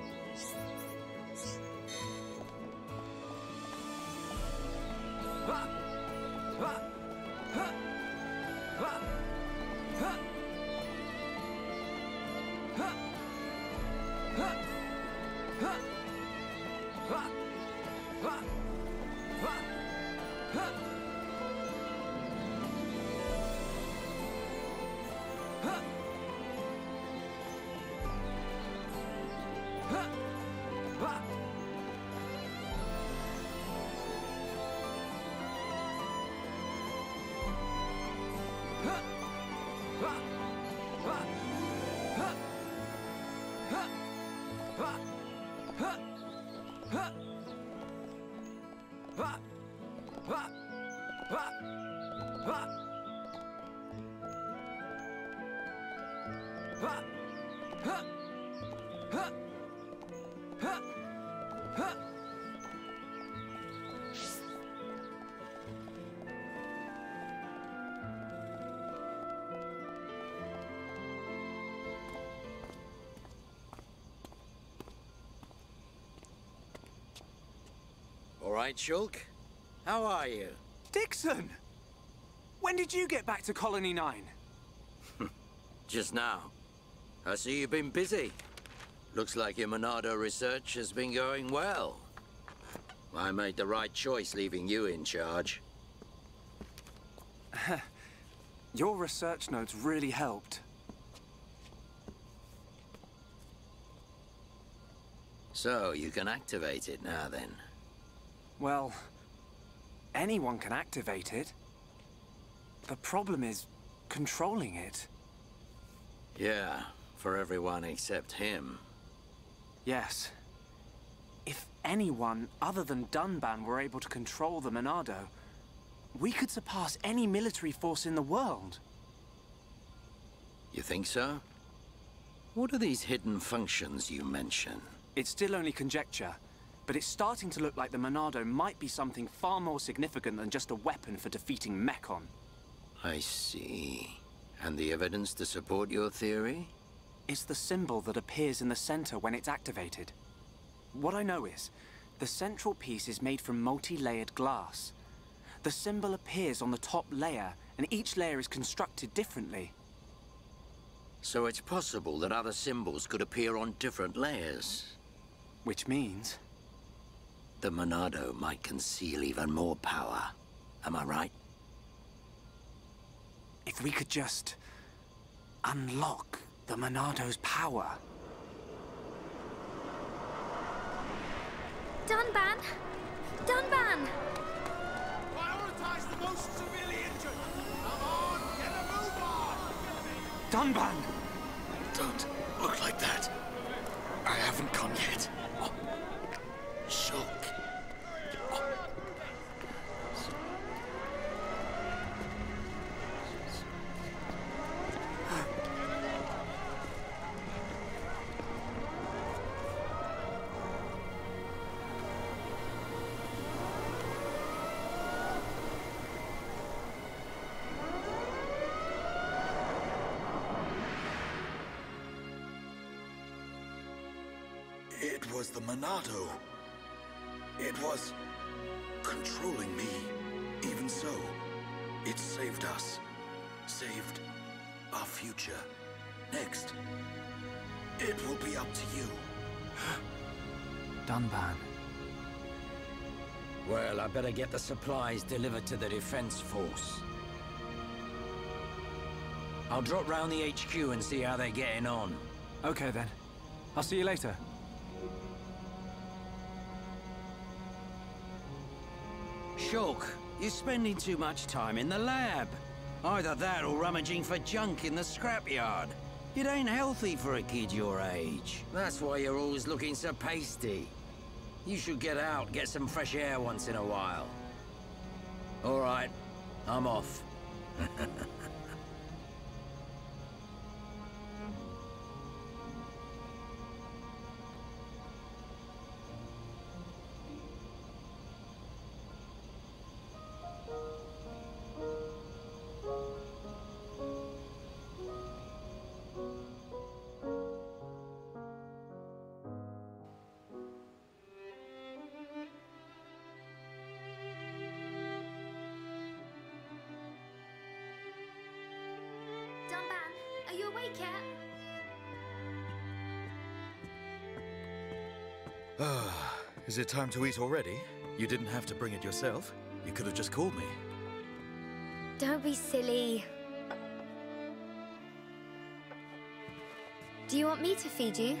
All right, Shulk. How are you? Dixon! When did you get back to Colony nine? Just now. I see you've been busy. Looks like your Monado research has been going well. I made the right choice leaving you in charge. Your research notes really helped. So, you can activate it now then. Well, anyone can activate it. The problem is controlling it. Yeah, for everyone except him. Yes. If anyone other than Dunban were able to control the Monado, we could surpass any military force in the world. You think so? What are these hidden functions you mention? It's still only conjecture, but it's starting to look like the Monado might be something far more significant than just a weapon for defeating Mechon. I see. And the evidence to support your theory? It's the symbol that appears in the center when it's activated. What I know is, the central piece is made from multi-layered glass. The symbol appears on the top layer, and each layer is constructed differently. So it's possible that other symbols could appear on different layers. Which means? The Monado might conceal even more power. Am I right? If we could just unlock the Monado's power. Dunban! Dunban! Prioritize the most severely injured! Come on, get a move on! Dunban! Don't look like that. I haven't gone yet. Oh. Shulk. was the Monado. It was controlling me. Even so, it saved us. Saved our future. Next, it will be up to you. Dunban. Well, I better get the supplies delivered to the Defense Force. I'll drop round the H Q and see how they're getting on. Okay then. I'll see you later. Shulk, you're spending too much time in the lab. Either that or rummaging for junk in the scrapyard. It ain't healthy for a kid your age. That's why you're always looking so pasty. You should get out, get some fresh air once in a while. All right, I'm off. Dunban, are you awake yet? Ah, is it time to eat already? You didn't have to bring it yourself. You could have just called me. Don't be silly. Do you want me to feed you?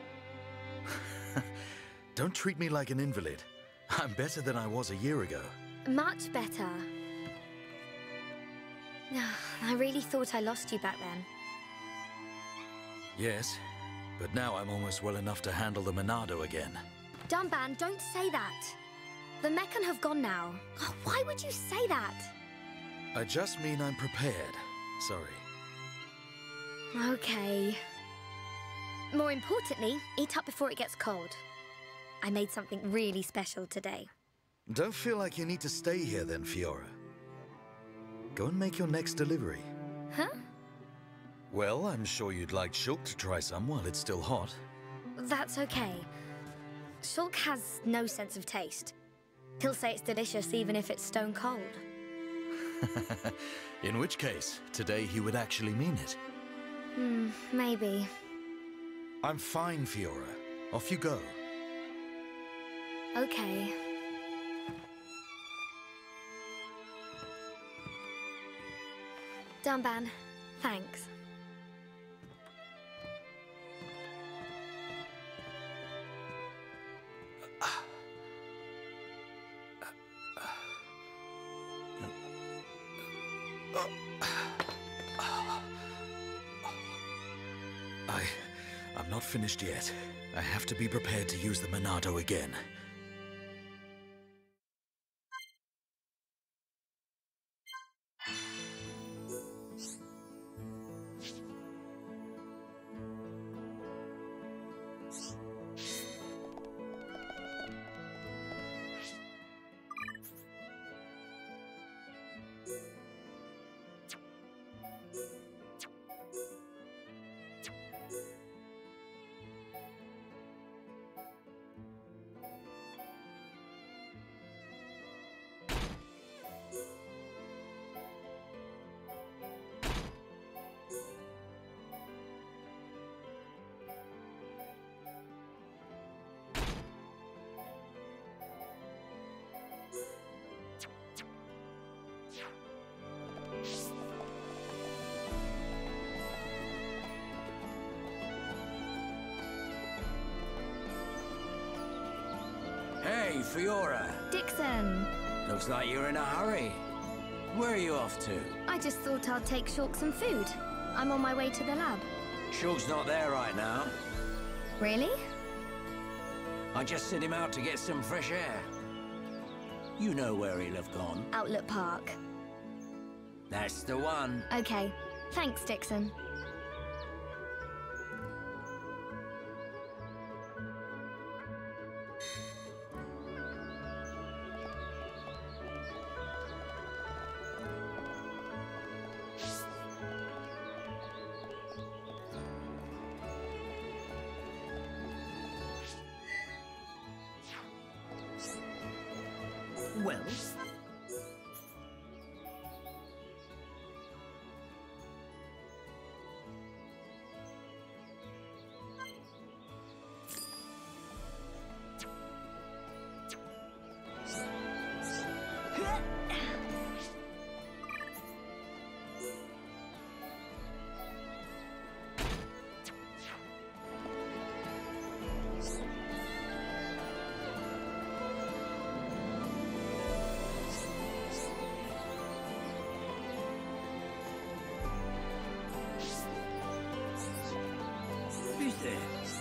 Don't treat me like an invalid. I'm better than I was a year ago. Much better. I really thought I lost you back then. Yes, but now I'm almost well enough to handle the Monado again. Dunban, don't say that. The Meccan have gone now. Oh, why would you say that? I just mean I'm prepared. Sorry. Okay. More importantly, eat up before it gets cold. I made something really special today. Don't feel like you need to stay here then, Fiora. Go and make your next delivery. Huh? Well, I'm sure you'd like Shulk to try some while it's still hot. That's okay. Shulk has no sense of taste. He'll say it's delicious even if it's stone cold. In which case, today he would actually mean it. Hmm, maybe. I'm fine, Fiora. Off you go. Okay. Dunban, thanks. I... I'm not finished yet. I have to be prepared to use the Monado again. Hey, Fiora. Dixon! Looks like you're in a hurry. Where are you off to? I just thought I'd take Shulk some food. I'm on my way to the lab. Shulk's not there right now. Really? I just sent him out to get some fresh air. You know where he'll have gone. Outlet Park. That's the one. Okay. Thanks, Dixon. Well? Who's there?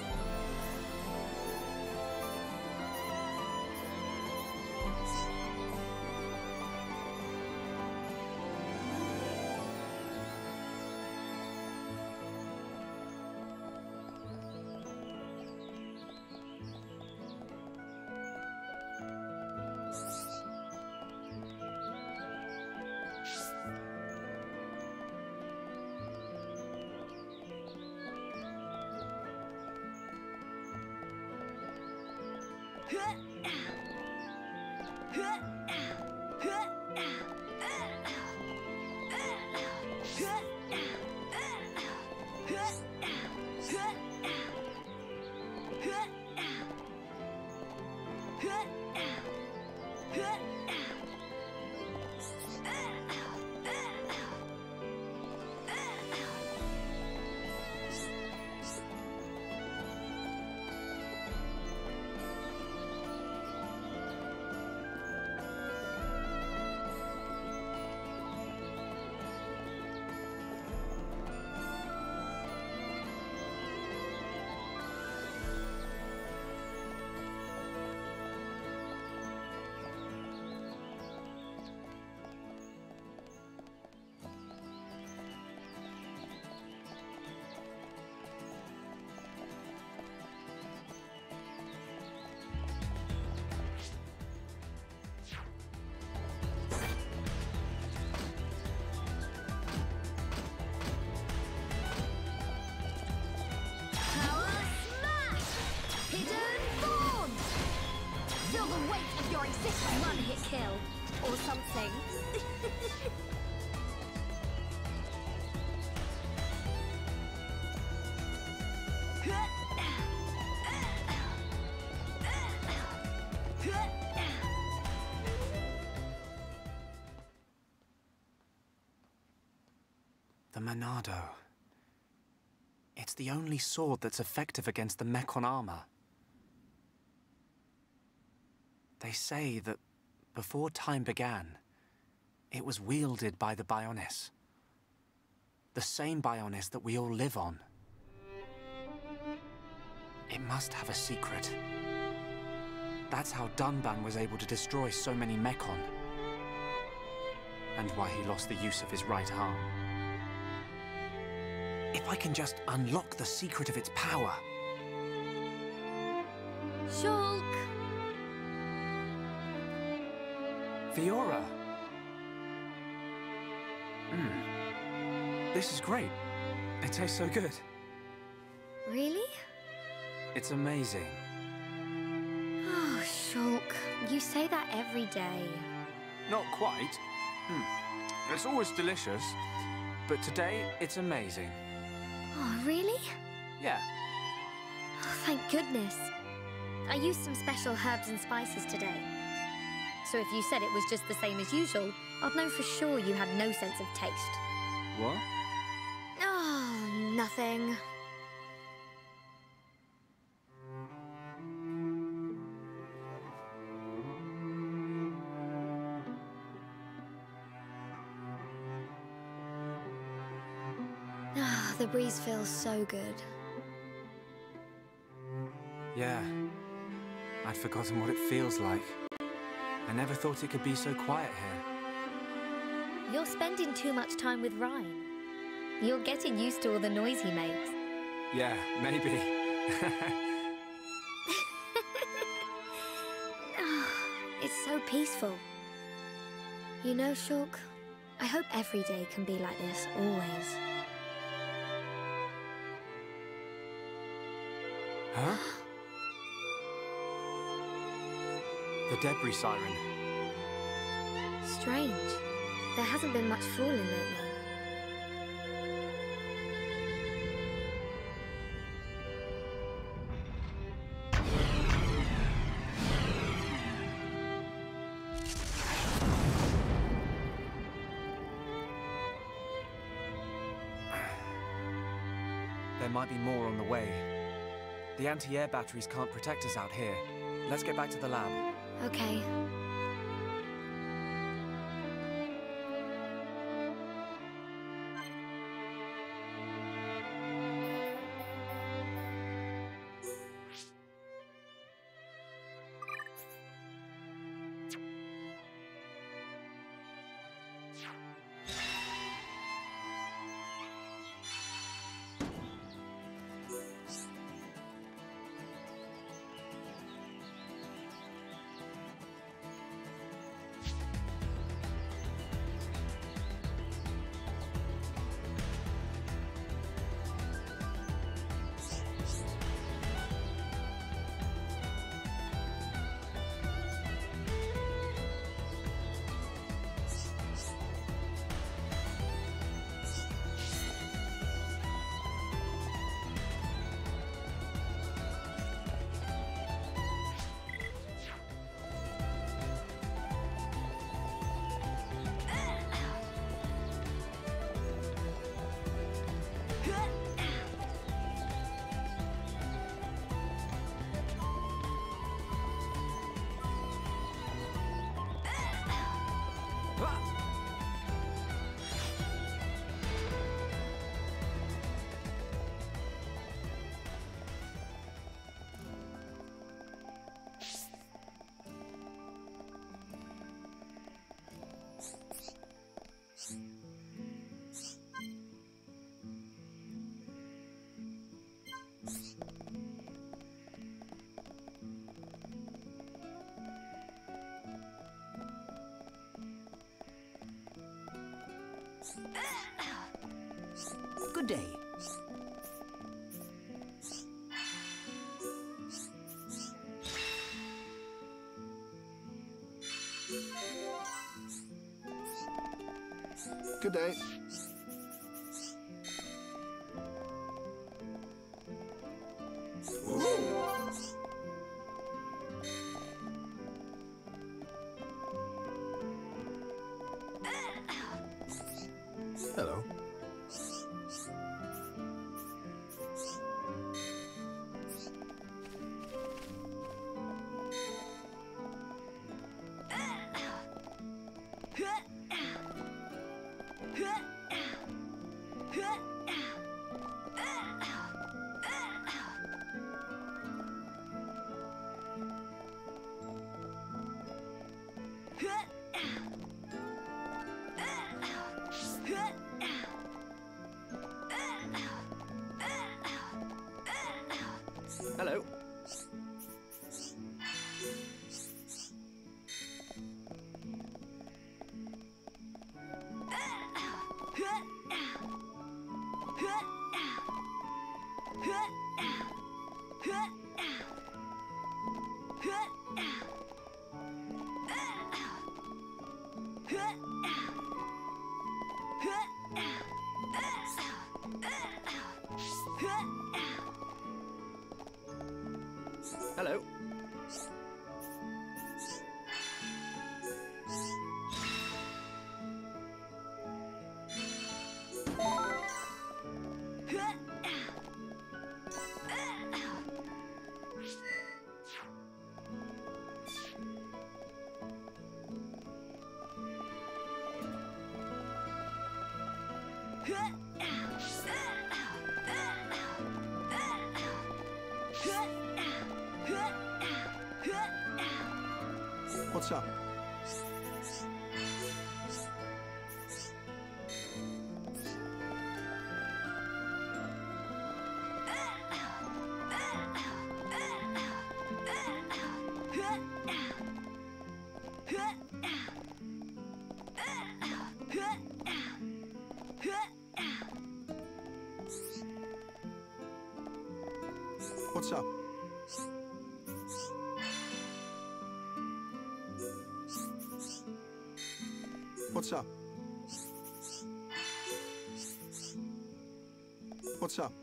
One hit kill, or something. The Monado. It's the only sword that's effective against the Mechon armor. They say that before time began, it was wielded by the Bionis. The same Bionis that we all live on. It must have a secret. That's how Dunban was able to destroy so many Mechon. And why he lost the use of his right arm. If I can just unlock the secret of its power. Shulk! Fiora! Mmm. This is great. It tastes so good. Really? It's amazing. Oh, Shulk, you say that every day. Not quite. Hmm. It's always delicious, but today it's amazing. Oh, really? Yeah. Oh, thank goodness. I used some special herbs and spices today. So if you said it was just the same as usual, I'd know for sure you had no sense of taste. What? Oh, nothing. Ah, the breeze feels so good. Yeah. I'd forgotten what it feels like. I never thought it could be so quiet here. You're spending too much time with Ryan. You're getting used to all the noise he makes. Yeah, maybe. Oh, it's so peaceful. You know, Shulk, I hope every day can be like this, always. Huh? The debris siren. Strange. There hasn't been much falling lately. There might be more on the way. The anti-air batteries can't protect us out here. Let's get back to the lab. Okay. Good day. Good day. Hello. Hello. Hello. What's up? What's up? What's up? What's up?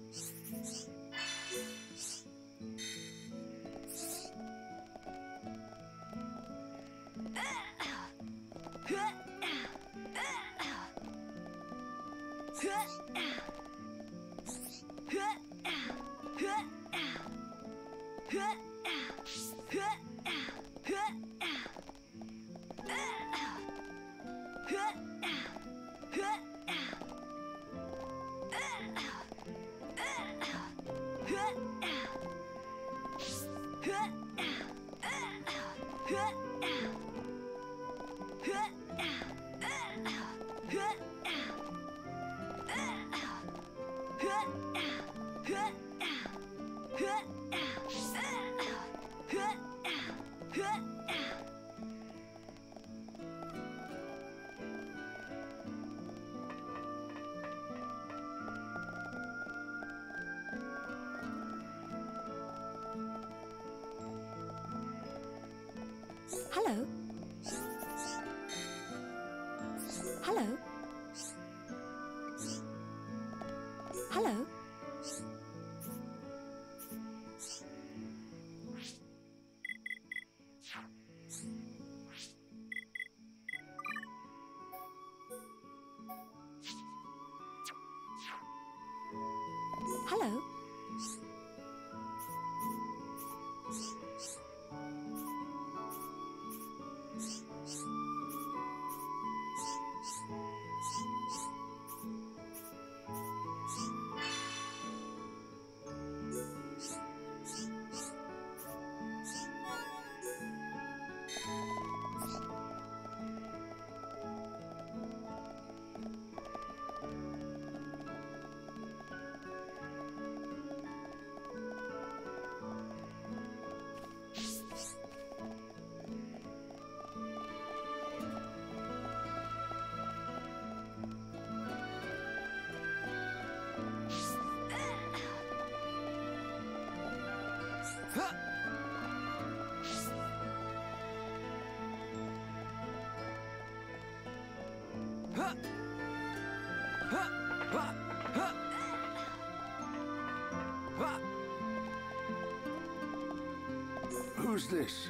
Hello? Hello? Hello? Hello? Who's this?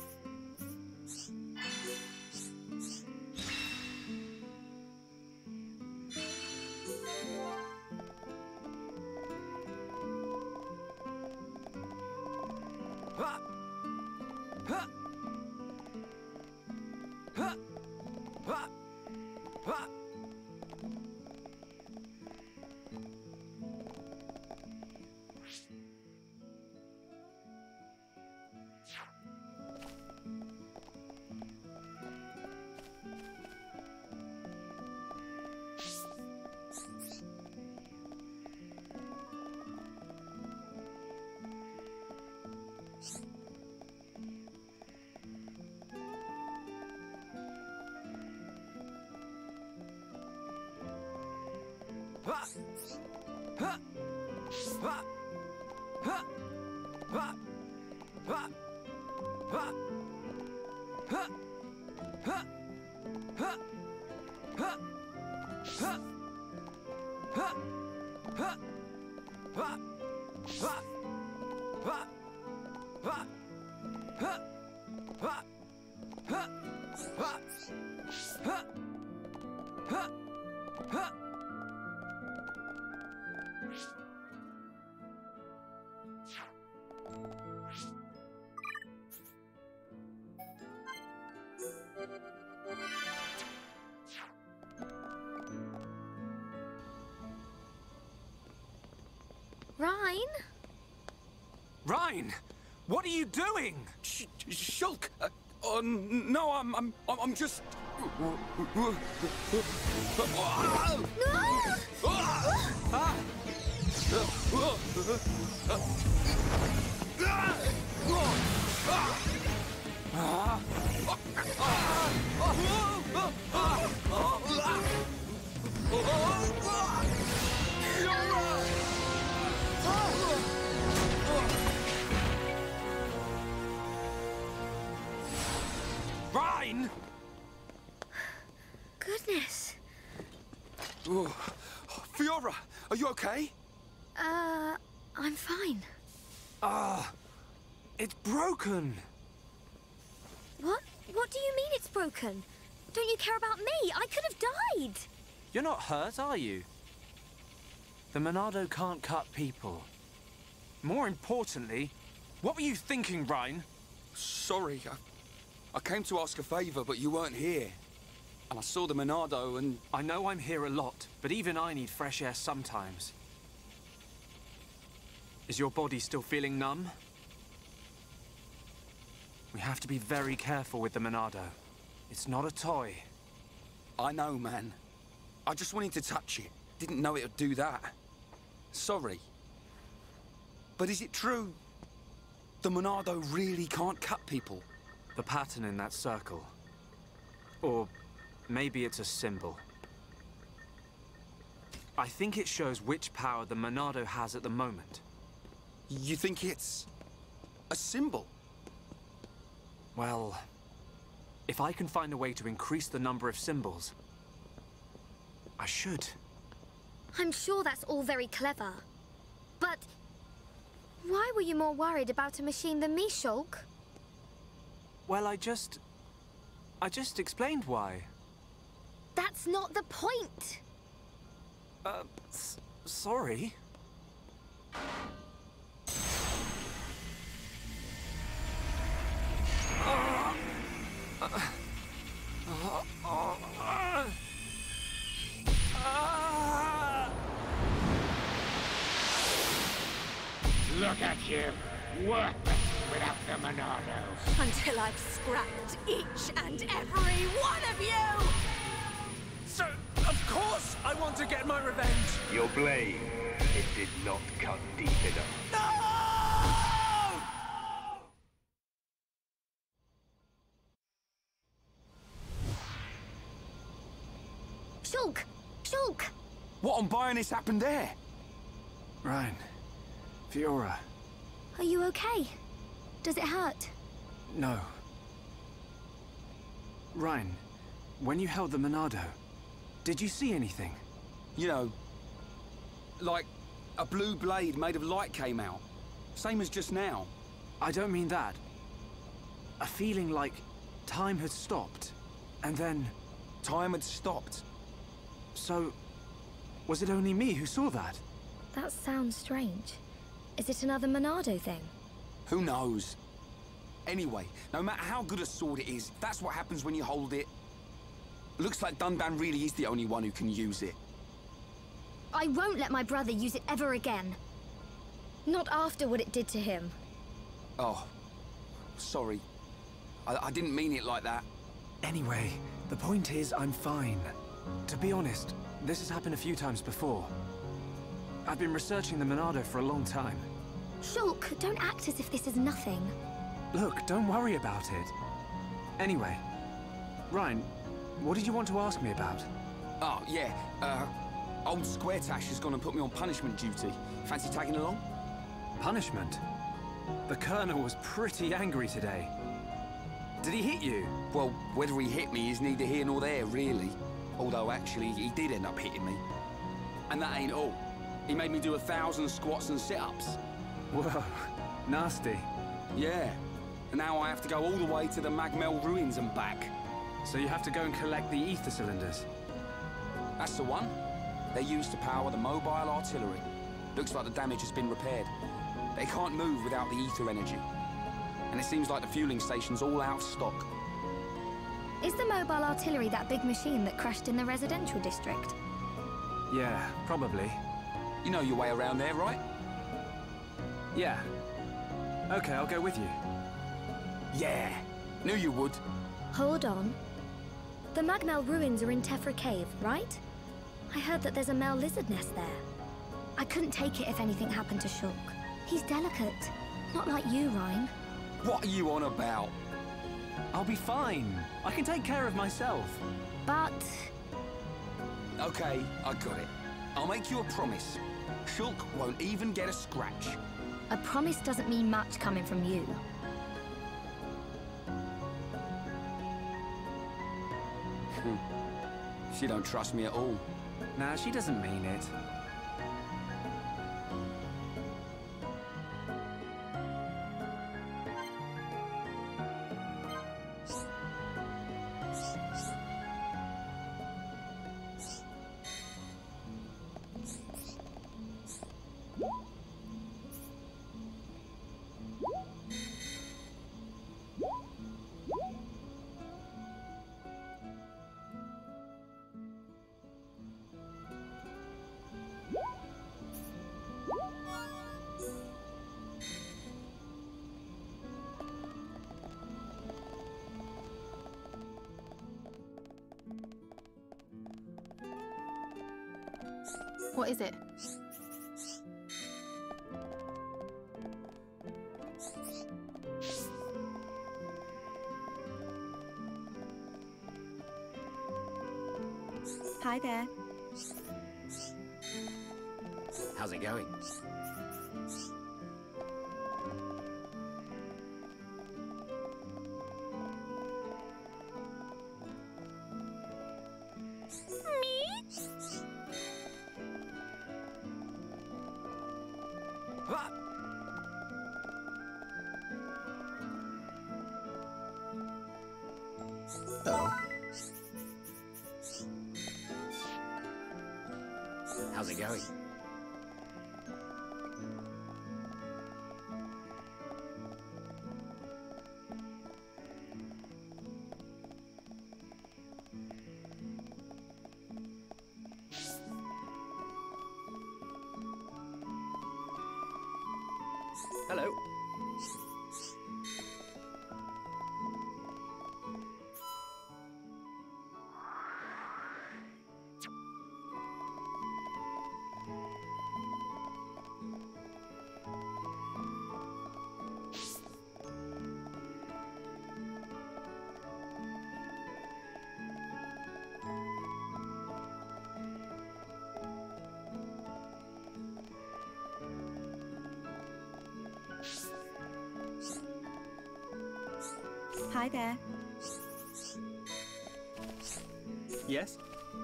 Rhine? Rhine! What are you doing? Sh Shulk! Uh, oh, no, I'm, I'm, I'm just... No! Rhine! goodness. Oh, Fiora, are you okay? Uh, I'm fine. Ah, it's broken. What? What do you mean it's broken? Don't you care about me? I could have died. You're not hurt, are you? The Monado can't cut people. More importantly, what were you thinking, Ryan? Sorry, I, I came to ask a favor, but you weren't here. And I saw the Monado and... I know I'm here a lot, but even I need fresh air sometimes. Is your body still feeling numb? We have to be very careful with the Monado. It's not a toy. I know, man. I just wanted to touch it. Didn't know it would do that. Sorry. But is it true? The Monado really can't cut people? The pattern in that circle. Or maybe it's a symbol. I think it shows which power the Monado has at the moment. You think it's a symbol? Well, if I can find a way to increase the number of symbols, I should. I'm sure that's all very clever. But why were you more worried about a machine than me, Shulk? Well, I just... I just explained why. That's not the point! Uh, s sorry. Look at you, worthless without the Monado. Until I've scrapped each and every one of you! So, of course I want to get my revenge! Your blade, it did not cut deep enough. No! Shulk! Shulk! What on Bionis happened there? Ryan. Fiora. Are you okay? Does it hurt? No. Ryan, when you held the Monado, did you see anything? You know, like a blue blade made of light came out. Same as just now. I don't mean that. A feeling like time had stopped, and then... Time had stopped? So, was it only me who saw that? That sounds strange. Is it another Monado thing? Who knows? Anyway, no matter how good a sword it is, that's what happens when you hold it. Looks like Dunban really is the only one who can use it. I won't let my brother use it ever again. Not after what it did to him. Oh, sorry. I, I didn't mean it like that. Anyway, the point is I'm fine. To be honest, this has happened a few times before. I've been researching the Monado for a long time. Shulk, don't act as if this is nothing. Look, don't worry about it. Anyway, Ryan, what did you want to ask me about? Oh, yeah, uh, old Squaretash has gone and put me on punishment duty. Fancy tagging along? Punishment? The Colonel was pretty angry today. Did he hit you? Well, whether he hit me is neither here nor there, really. Although, actually, he did end up hitting me. And that ain't all. He made me do a thousand squats and sit-ups. Whoa, nasty. Yeah, and now I have to go all the way to the Magmel ruins and back. So you have to go and collect the ether cylinders? That's the one. They're used to power the mobile artillery. Looks like the damage has been repaired. They can't move without the ether energy. And it seems like the fueling station's all out of stock. Is the mobile artillery that big machine that crashed in the residential district? Yeah, probably. You know your way around there, right? Yeah. Okay, I'll go with you. Yeah, knew you would. Hold on. The Magmel ruins are in Tephra Cave, right? I heard that there's a Mel lizard nest there. I couldn't take it if anything happened to Shulk. He's delicate. Not like you, Ryan. What are you on about? I'll be fine. I can take care of myself. But... Okay, I got it. I'll make you a promise. Shulk won't even get a scratch. A promise doesn't mean much coming from you. She don't trust me at all. Nah, she doesn't mean it. What is it? Hi there. How's it going? Hello. How's it going? Hello. Hi there. Yes?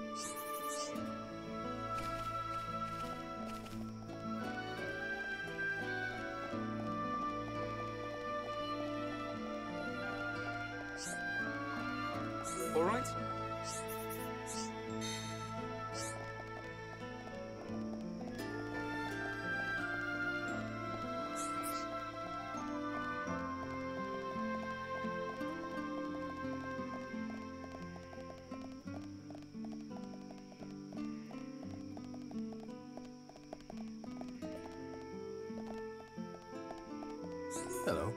All right. Hello.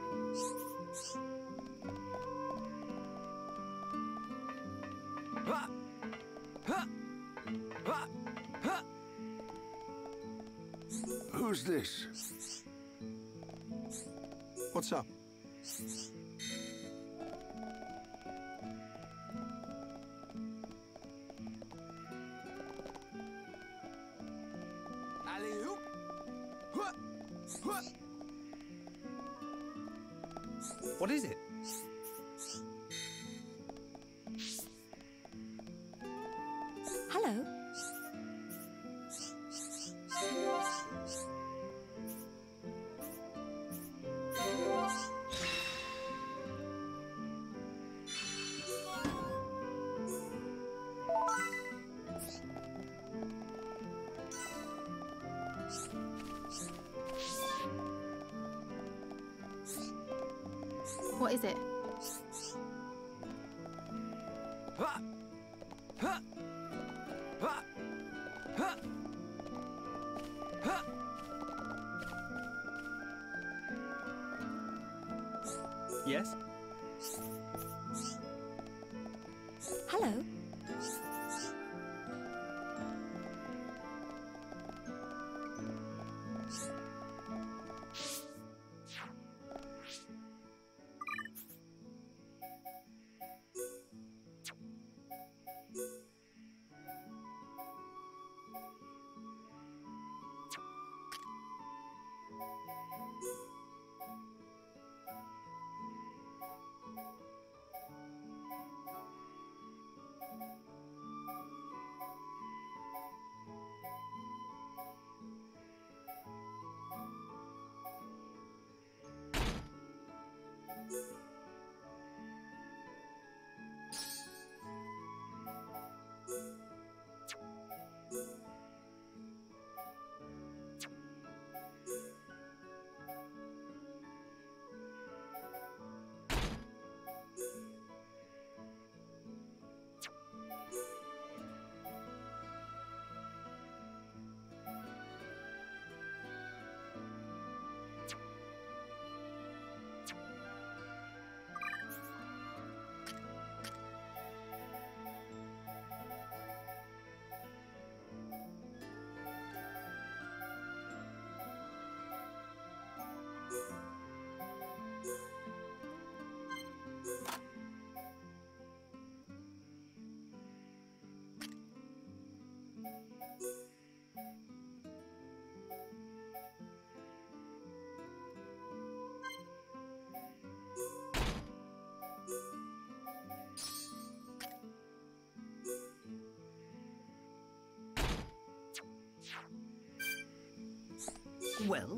Who's this? What's up? Alley-oop. Huh. Huh. What is it? Hello. What is it? Huh. Huh. Huh. Huh. Huh. Yes? Hello. Well?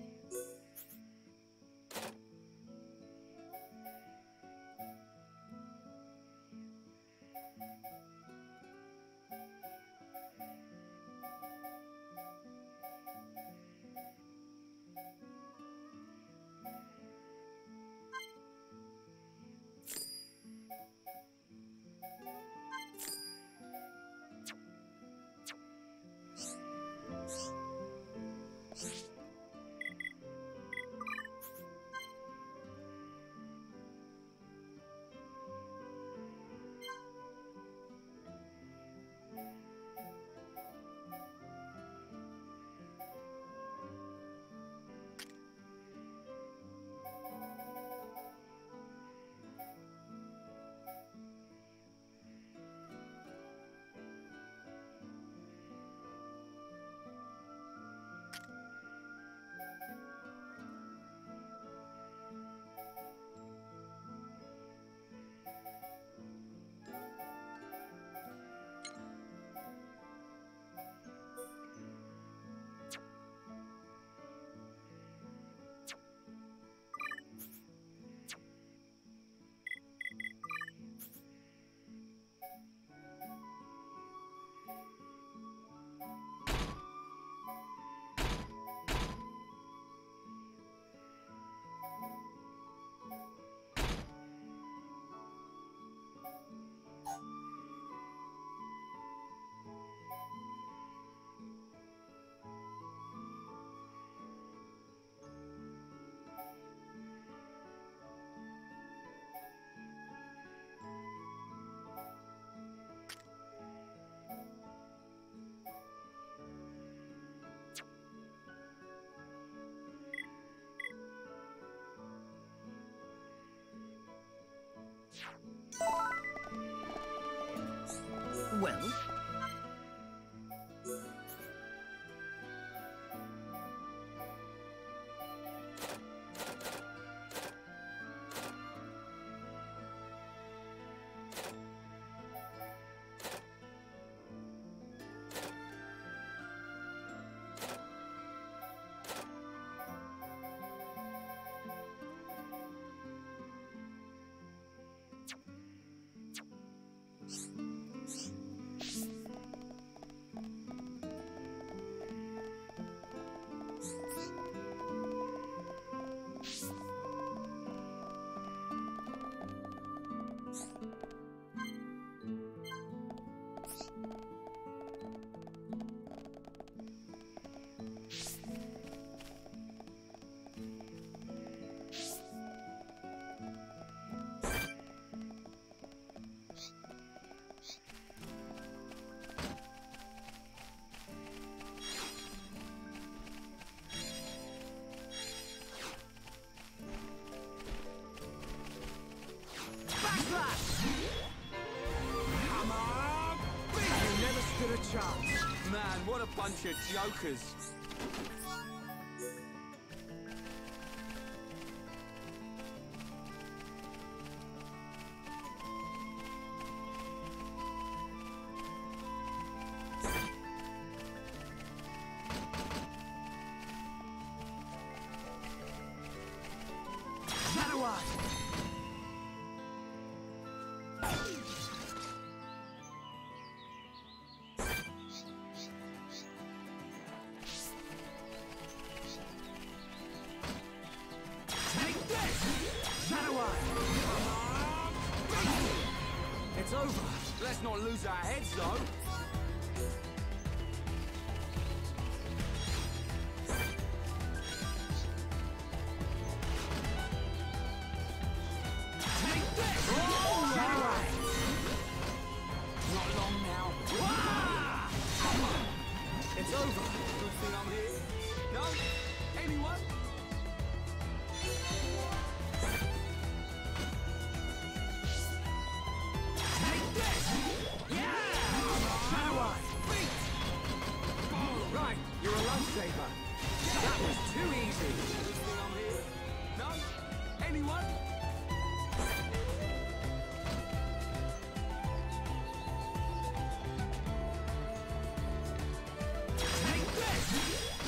Well? stood a chance. Man, what a bunch of jokers. It's over. Let's not lose our heads, though. Take this! Oh, right. Not long now. Ah! It's over. Good thing I'm here. No? Anyone?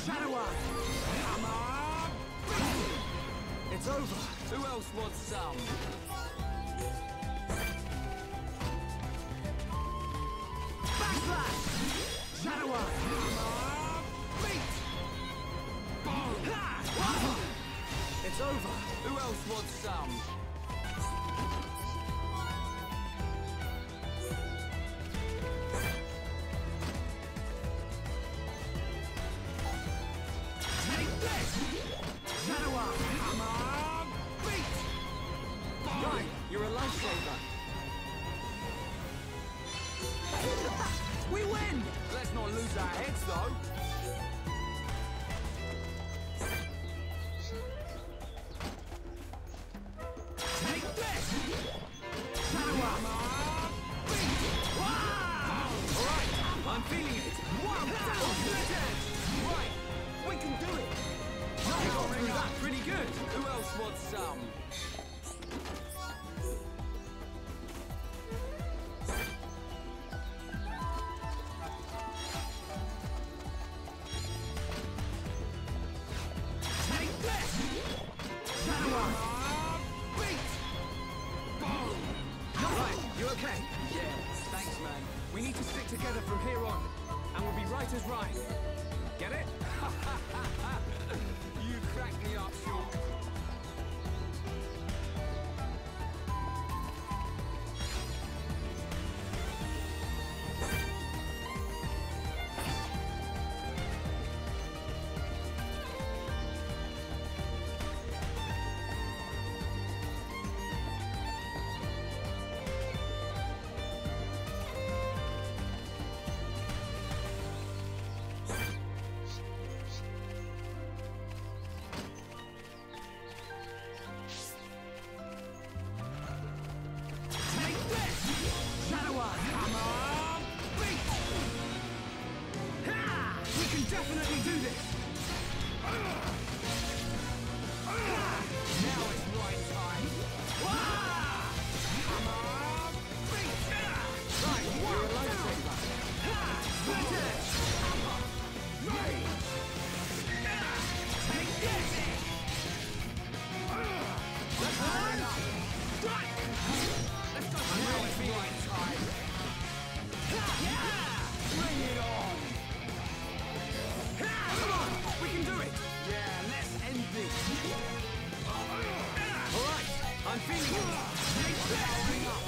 Shadow Eye! Come on! It's over! Who else wants some? Backslash! Shadow Eye! Come on! Beat! Boom! Ha! It's over! Who else wants some? Take this! Shadow Eye! Come on! Beat! Right, you're a lifesaver. We win! Let's not lose our heads, though. Take this! Shadow Eye! Beat! Wow! All right, I'm feeling it. One down! Split edge! Right, we can do it. We got through that pretty good. Who else wants some? Take this! Shadow Eye! Beat! Boom! Right, you okay? Yeah, thanks, man. We need to stick together from here on, and we'll be right as rain. Get it? You crack me up, Shulk. Take this! Shadow Eye! Come on! Beat! Ha! We can definitely do this. Now it's right time! Wah! Come on! Beat! Right, you're a lifesaver. Ha! Split edge! Rage! Take this! Let's line up. Strike! Let's go. Now it's right time! Yeah! Bring it on. Come on, we can do it. Yeah, let's end this! All right, I'm feeling it. Take this! Powering up.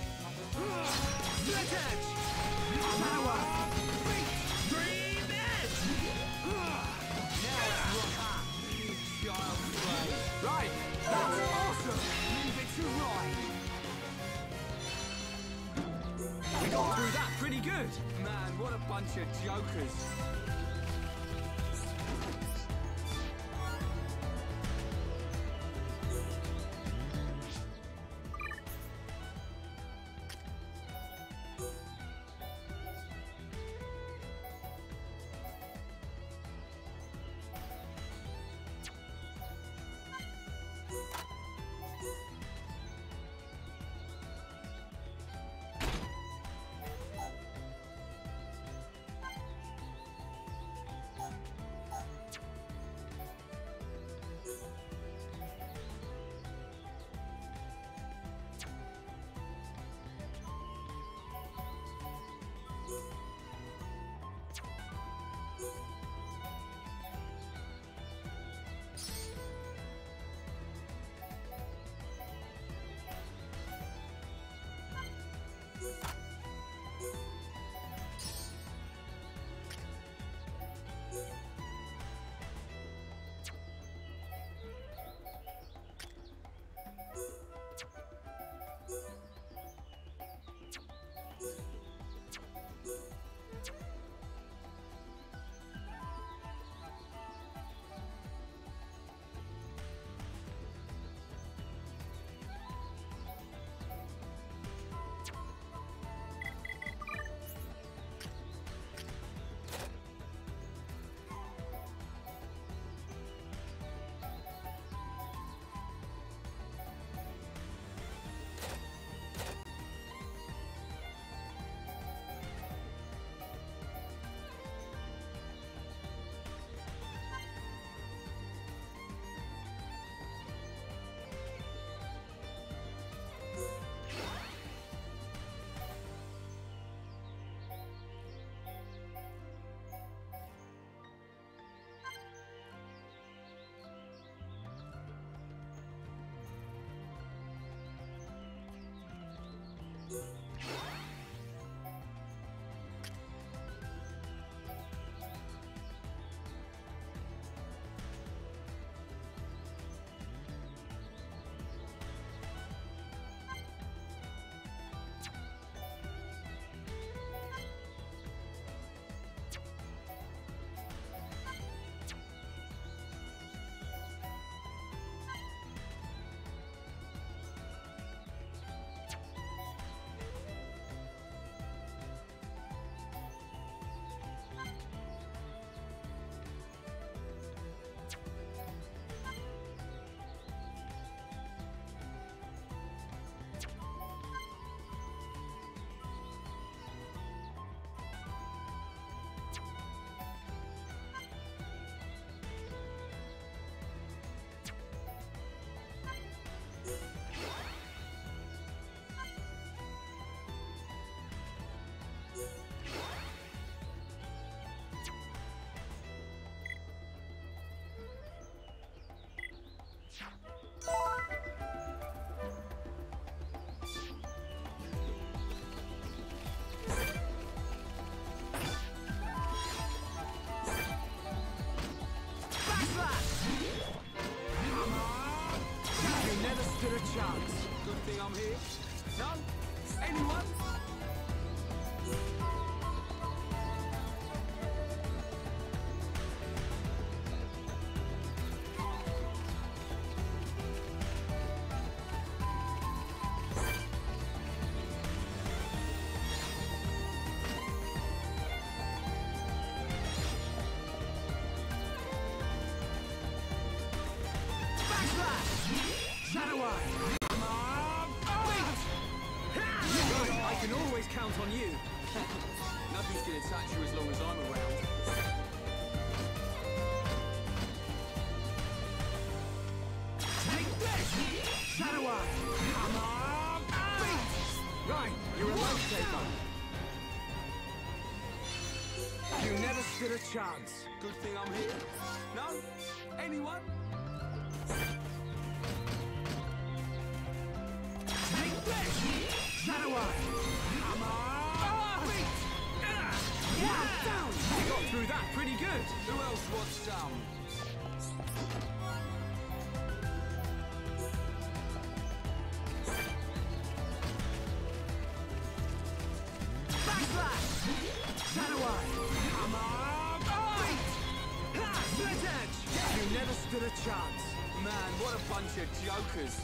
Split edge! Shadow Eye! Beat! Dream edge! Now it's rock! Child's play. Right! That's awesome! Leave it to right! We got through that pretty good. Man, what a bunch of jokers. I can always count on you. Nothing's gonna touch you as long as I'm around. Take this! Shadow Eye! Come on! Beat! Right, you're a life taker. You never stood a chance. Good thing I'm here. No? Anyone? Take this! Shadow Eye! Come on! Beat! Yeah! Down! You got through that pretty good. Who else wants some? Backslash! Shadow Eye! Come on! Beat! Ha! Split Edge! You never stood a chance. Man, what a bunch of jokers.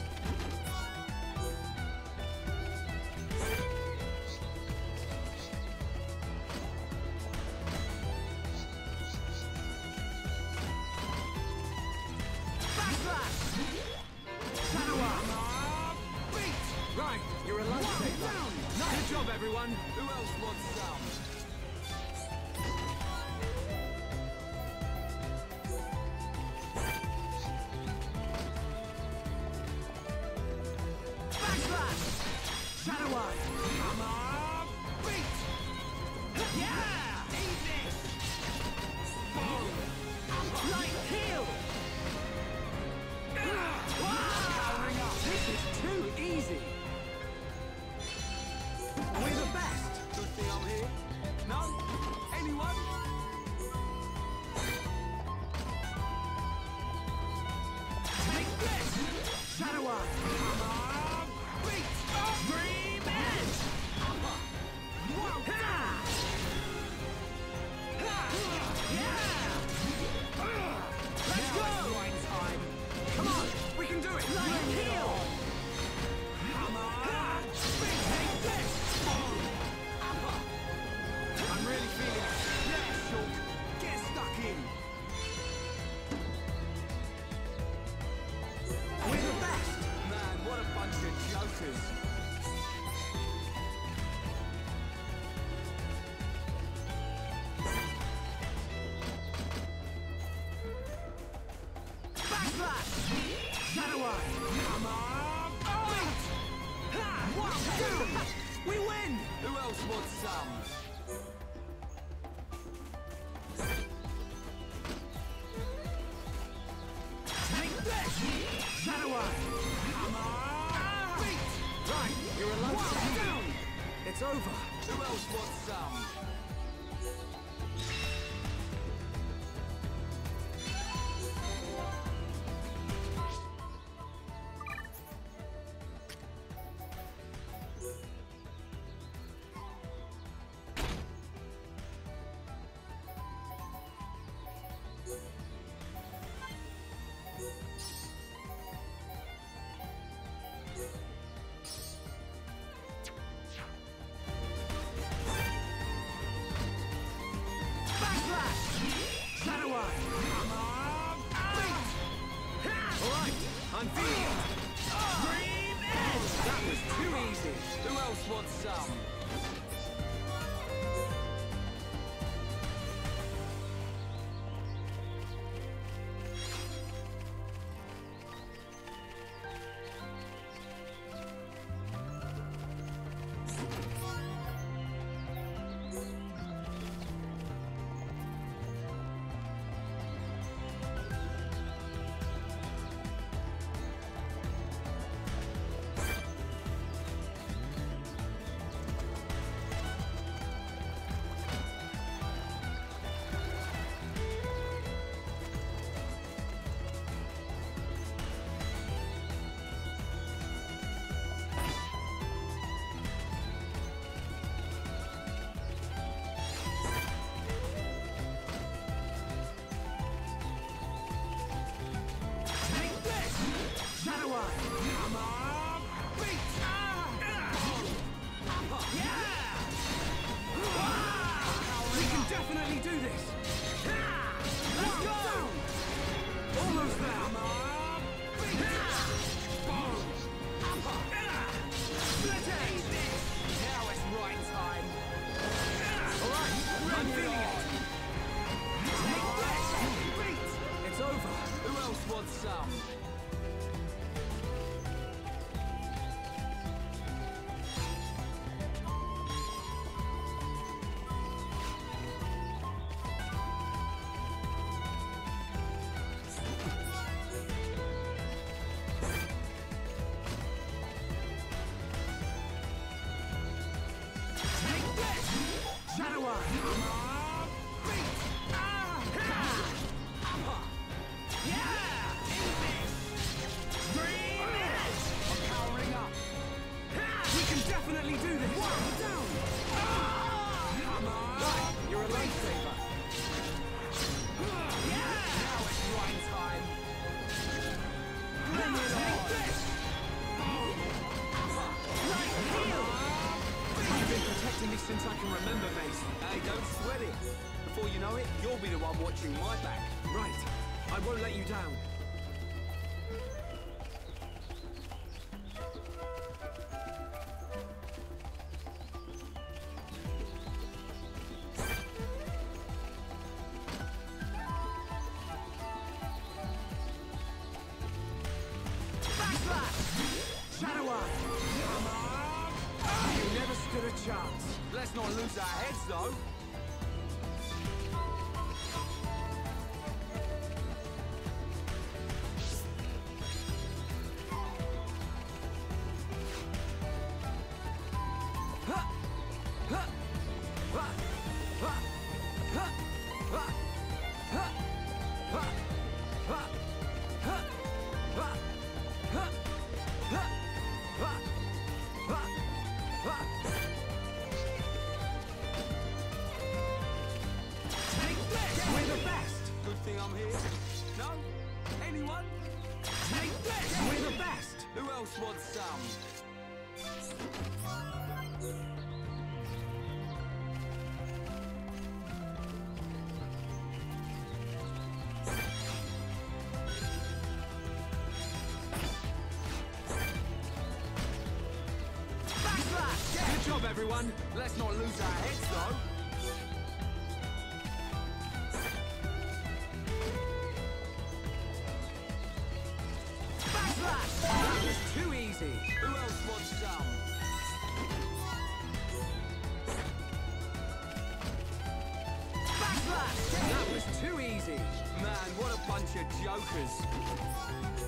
Right, you're a lifesaver. Good job, everyone. Who else wants some? Backslash! Shadow Eye! Come on! Beat! Yeah! Eat this! Boom! Light heal! Powering up. This is too easy. We're the best. Good thing I'm here. No? Anyone? Take this! Shadow Eye! Come on! Beat! Dream Edge! Whoa! Ha! Ha! Yeah! Let's go! Wine time. Come on, we can do it. Light heal! Come on! Take this! I'm really feeling it. Yeah, Shulk. Get stuck in. We're the best. Man, what a bunch of jokers. Backslash! Shadow Eye! Come on! Beat! Ha! Wow! We win! Who else wants some? Take this! Shadow Eye! Come on! Beat! Right, you're a lifesaver. Down. It's over. Who else wants some? Backslash! Shadow Eye! Come on! Beat! All right, I'm feeling it. Dream Edge! That was too easy. Who else wants some? one. I'm powering up. We can definitely do this. One down. Come on. Right, you're a lifesaver. Now it's right time. Bring it on. You've been protecting me since I can remember, Mace. Hey, don't sweat it. Before you know it, you'll be the one watching my back. Right. I won't let you down. Shadow Eye! Come on! You never stood a chance. Let's not lose our heads, though. I'm here. No? Anyone? Take this! We're the best! Who else wants some? Backslash! Good job, everyone. Let's not lose our heads, though. That was too easy. Who else wants some? Backslash! That was too easy. Man, what a bunch of jokers.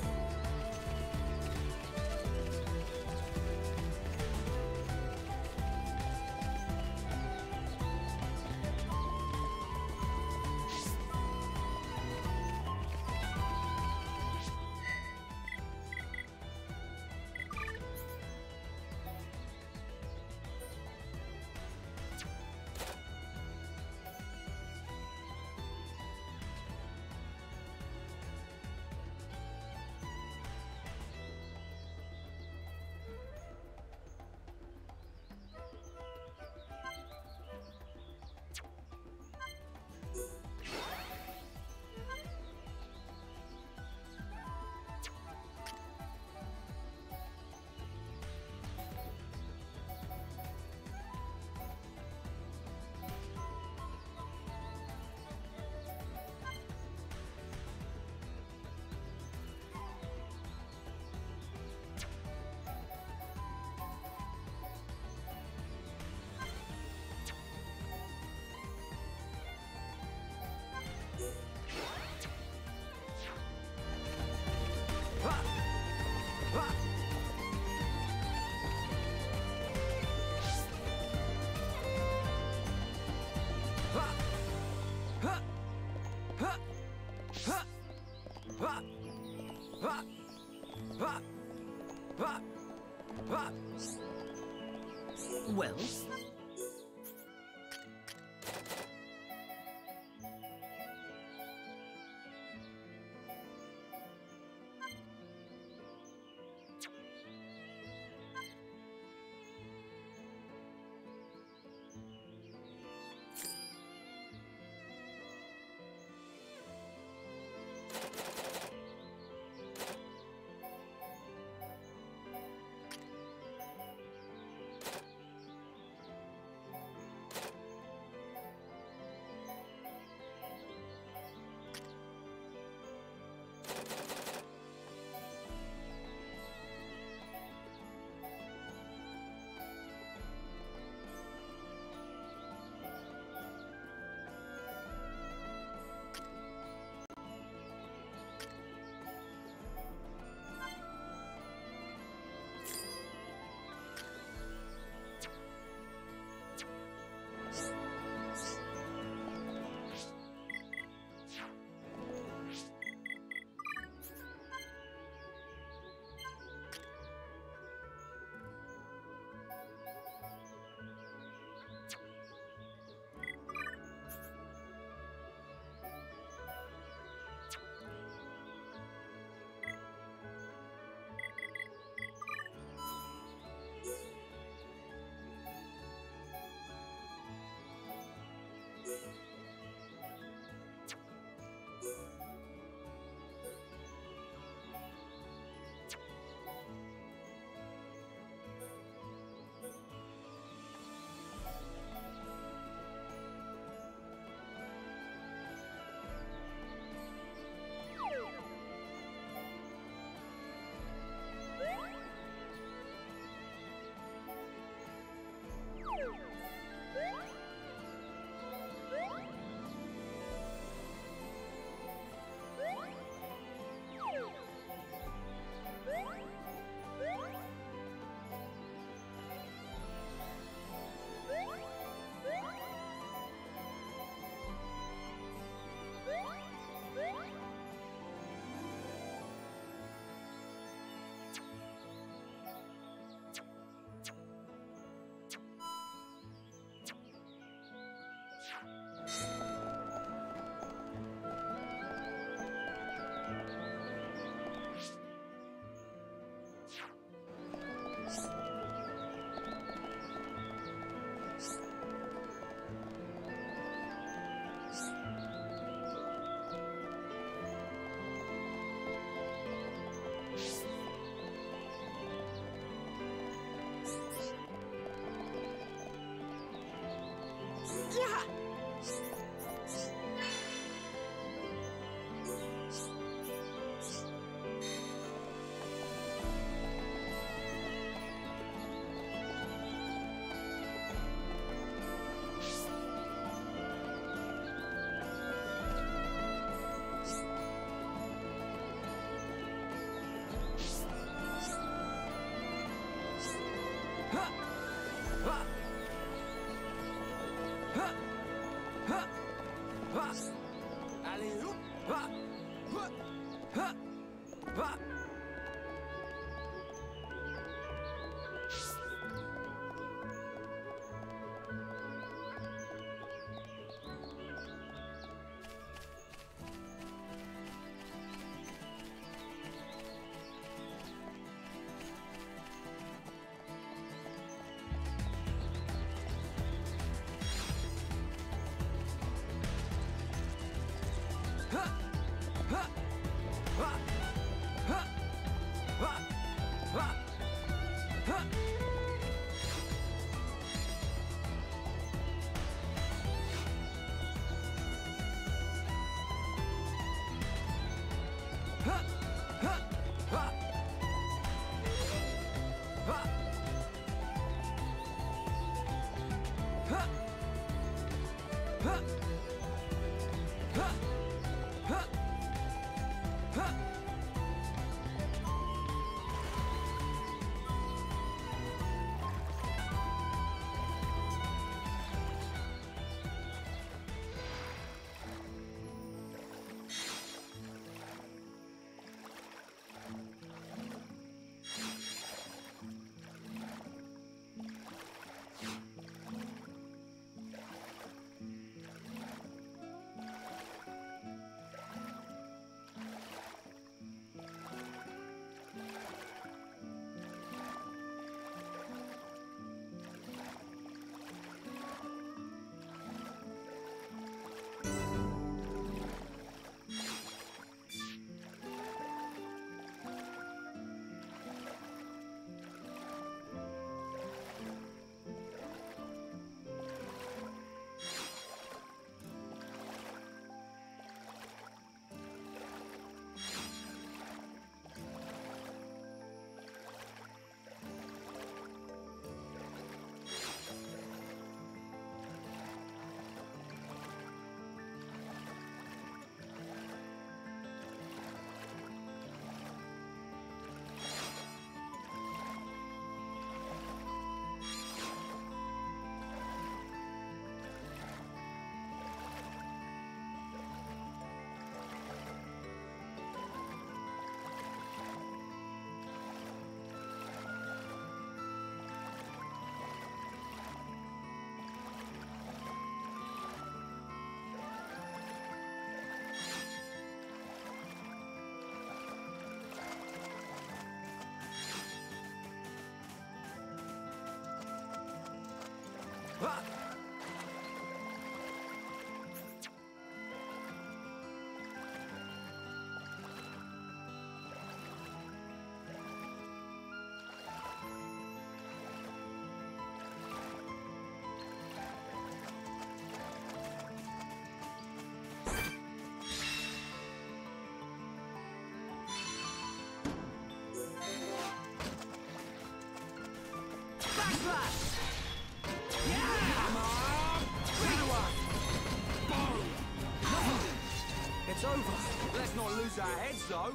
It's over. Let's not lose our heads, though.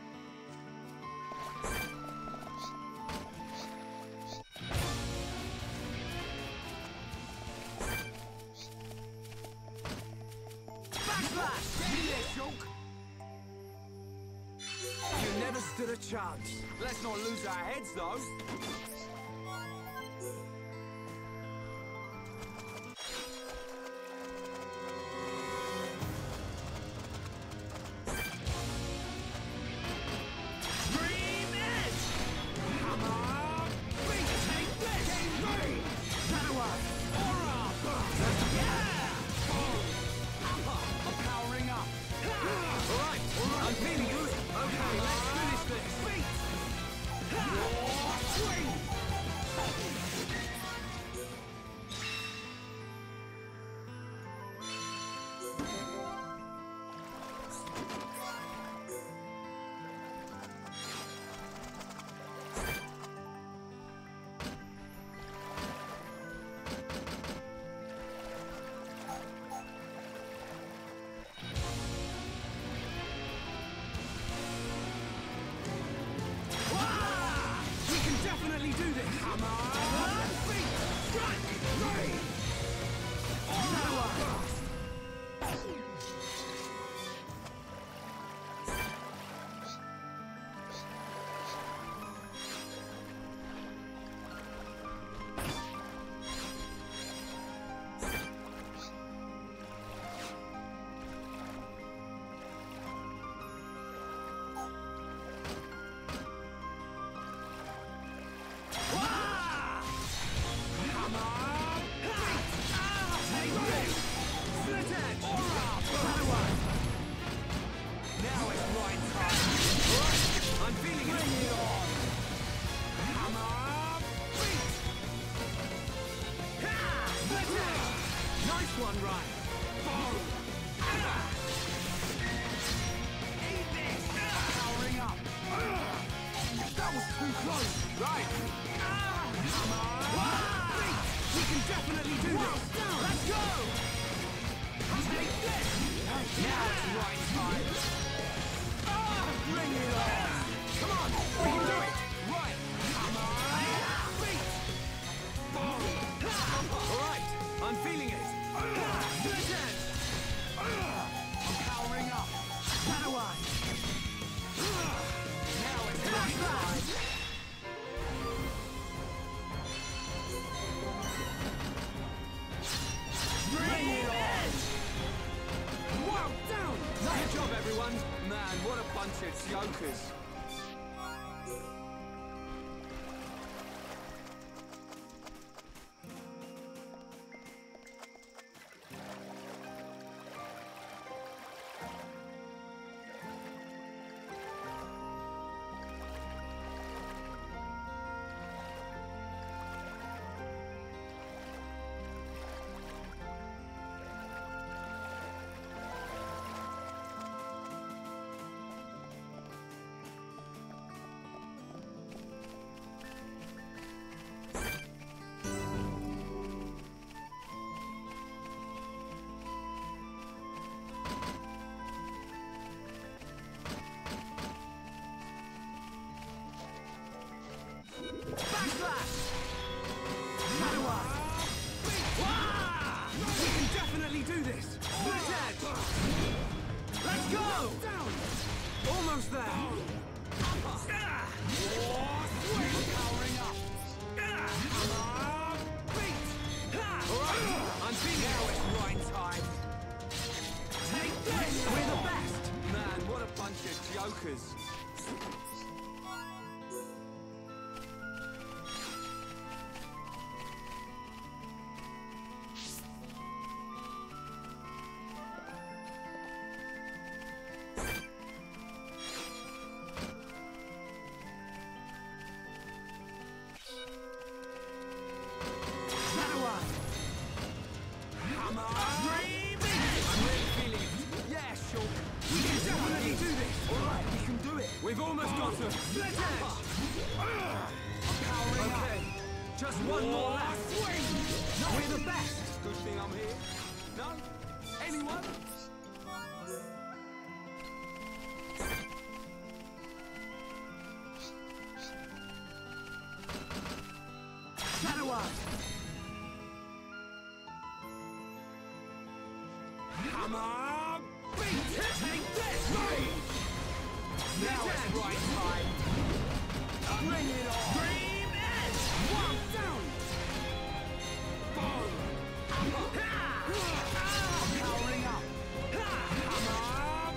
Backlash! Get in there, Shulk! You never stood a chance. Let's not lose our heads, though. one right. Boom! Eat this! Powering up. That was too close. Right. Come on! We can definitely do this. Let's go! Take this! Now it's right time. Ah, bring it on! Come on, we can do it! Right! Come on! Beat! Alright, I'm feeling it! Split edge! I'm powering up! That way! Now it's right time! Bring it on! Wow, down! Nice job, everyone! Man, what a bunch of jokers! We've almost got him! Split edge! I'm powering okay. Up. Just one more left! Swing! We're the best! Good thing I'm here. No? Anyone? Shadow Eye! Come on! Beat! Take this! Rage! Now it's right time. Bring it on. Dream edge. One down. Boom. I'm powering up. Come on.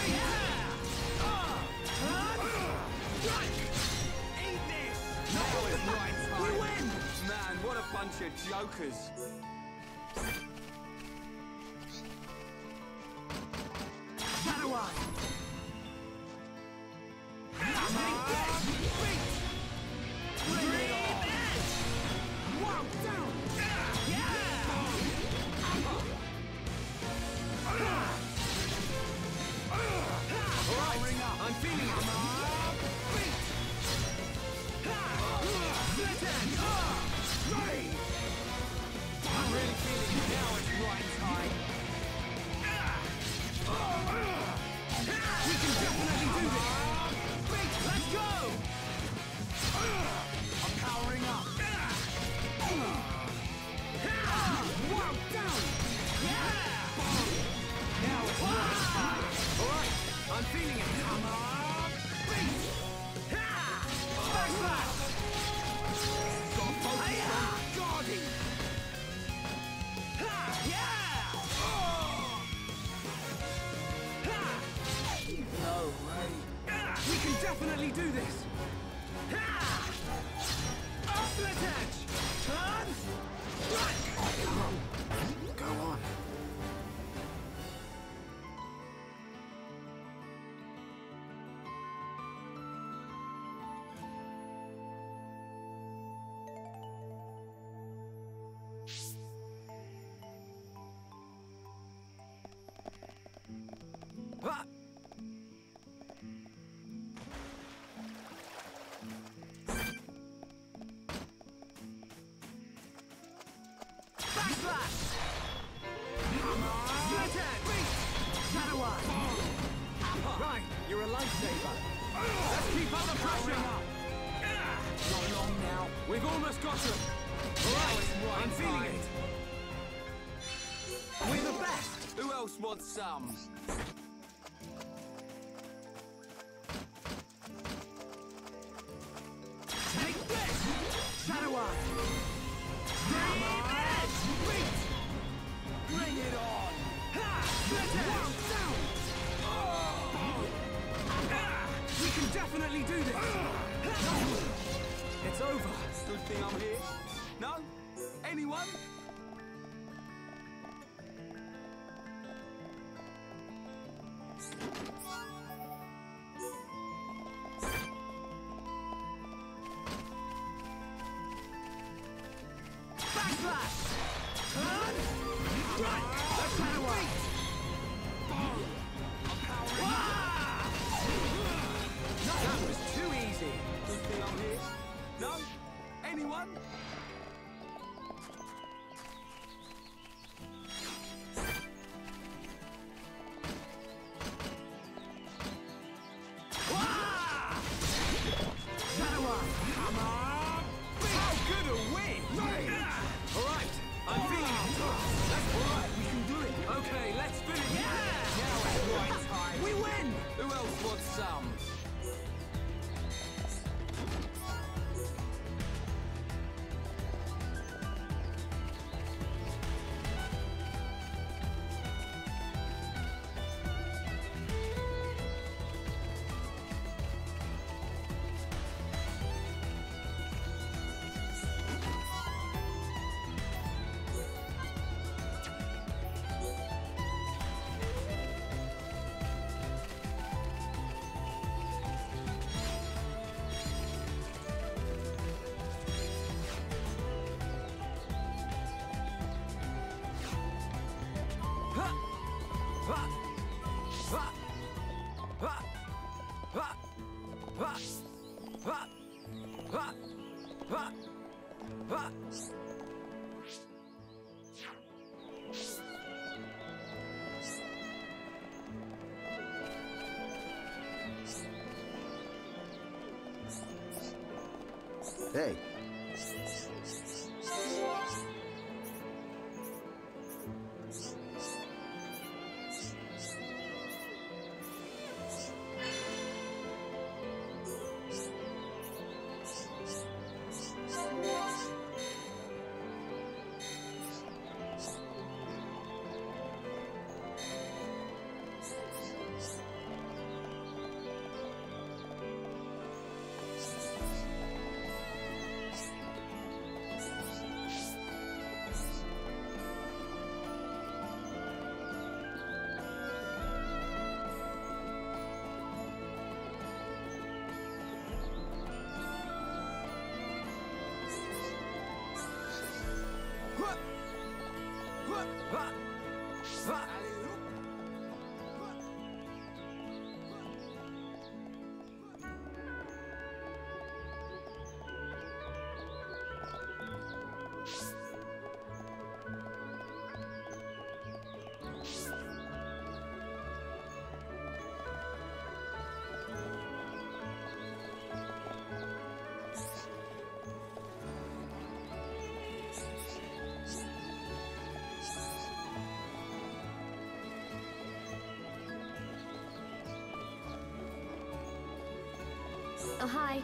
Strike. Eat this. Now it's right time. We win. Man, what a bunch of jokers. Shadow Eye. Definitely do this! Split edge! Turn! Right! Come on! Go on! Right, you're a lifesaver. Let's keep up the pressure. Not long now. We've almost got him. All right, I'm feeling it. We're the best. Who else wants some? Take this! Shadow Eye! Dream Edge! Beat! Bring it on! Ha! One down! We can definitely do this! It's over! Good thing I'm here. No? Anyone? Backslash! Turn! Right! That's how I... That was too easy! Good thing I'm here. No? Anyone? How good a win! All right, I'm feeling it. That's all right, we can do it. Okay, let's finish. Yeah! Now it's right time. We win! Who else wants some? Hey. Oh, hi.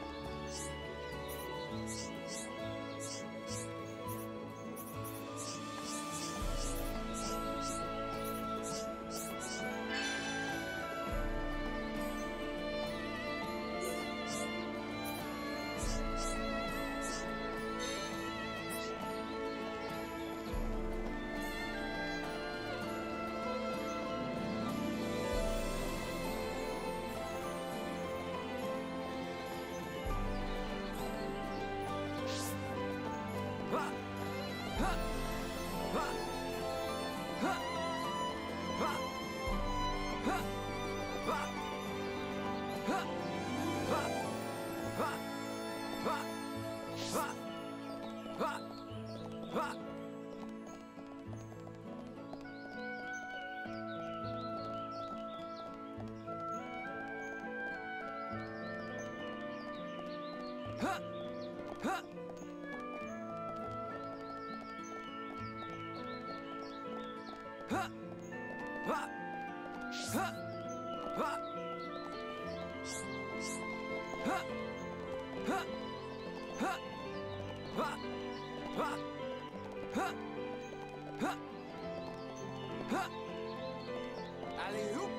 Alley-oop!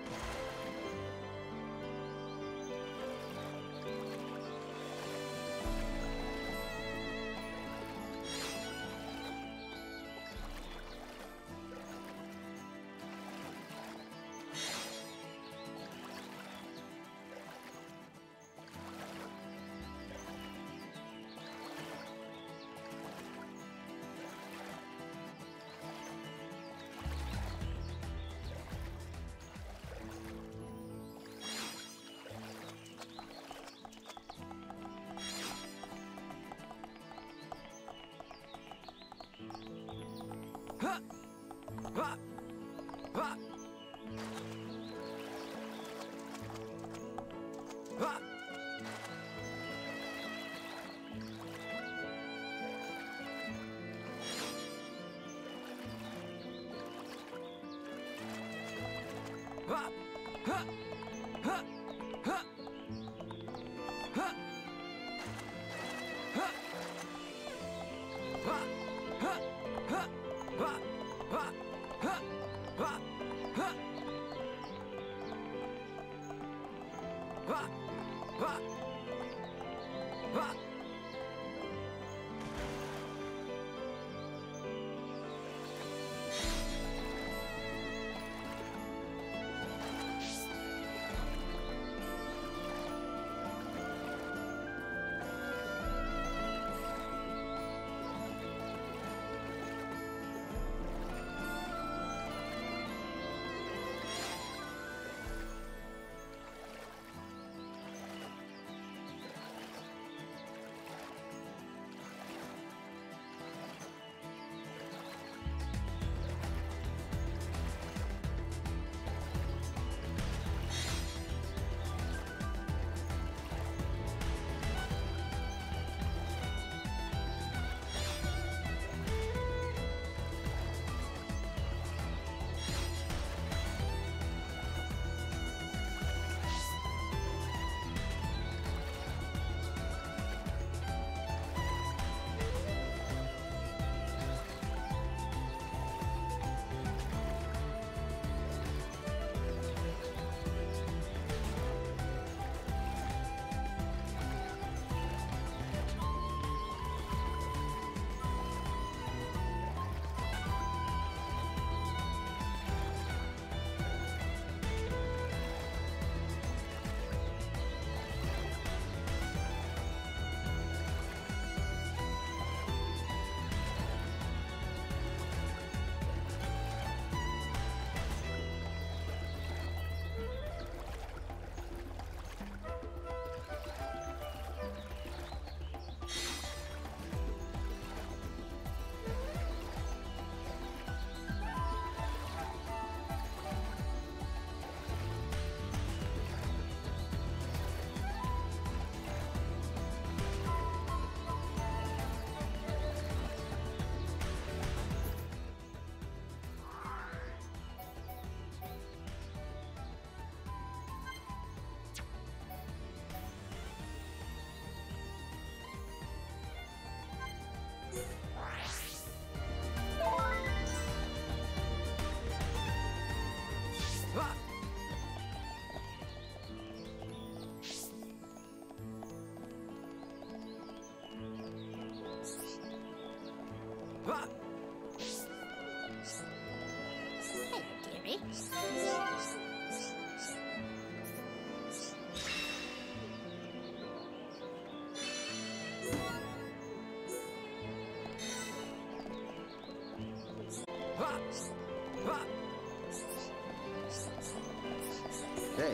Hey.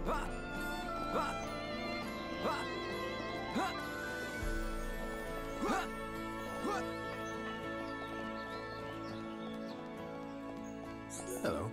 Hello.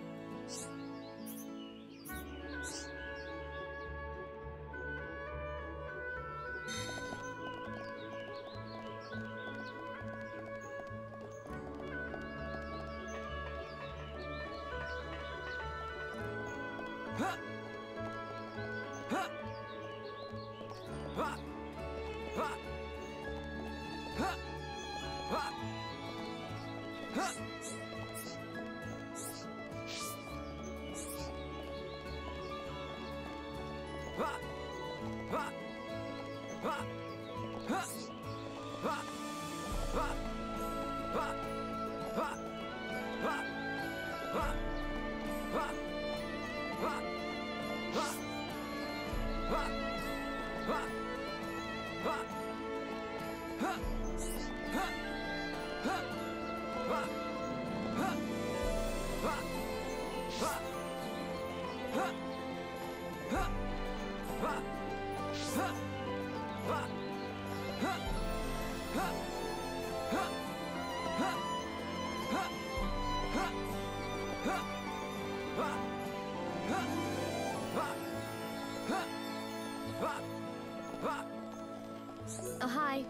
Oh, hi.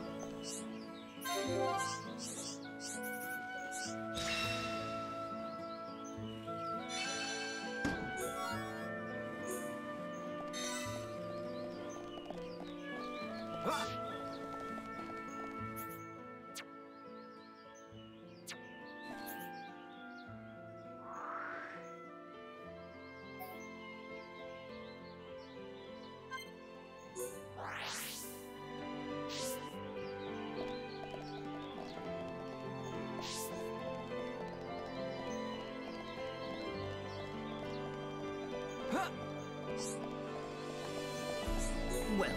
Well?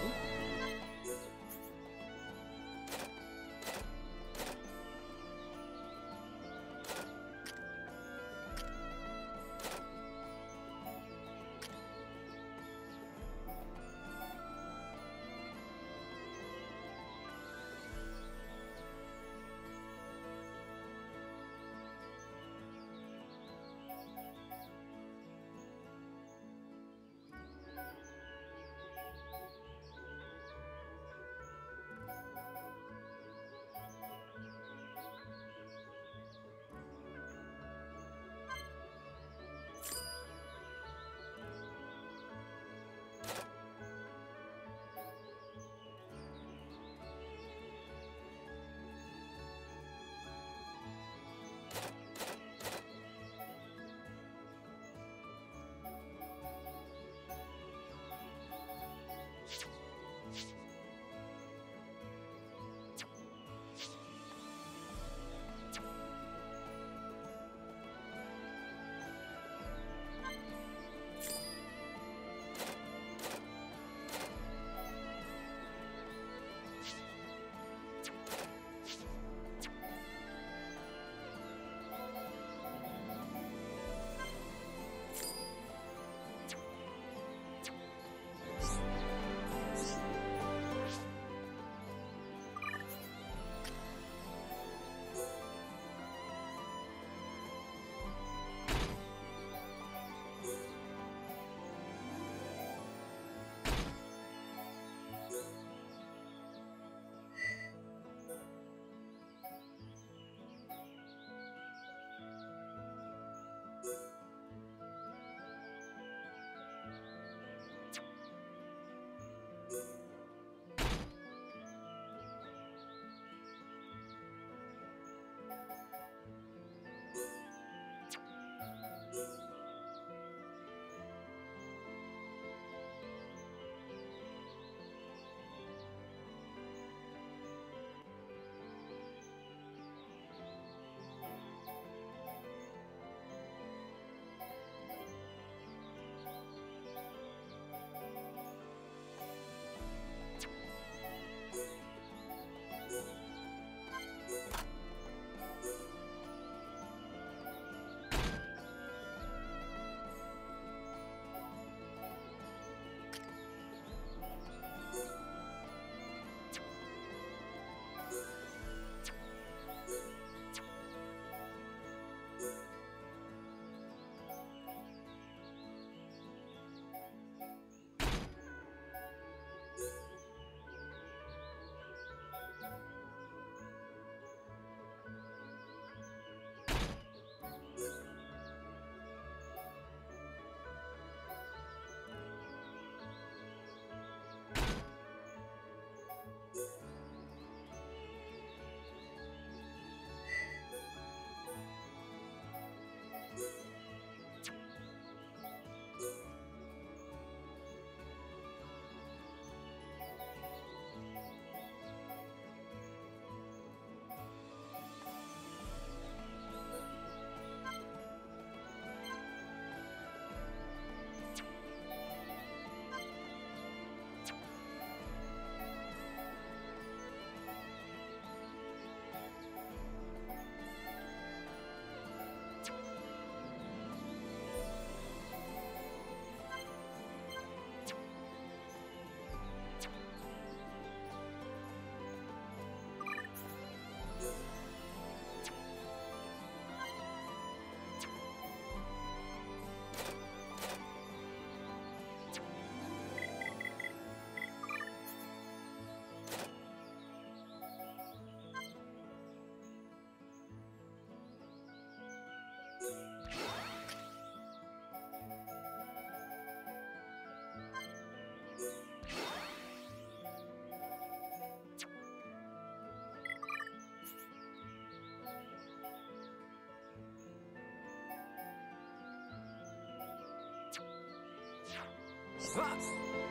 Ah!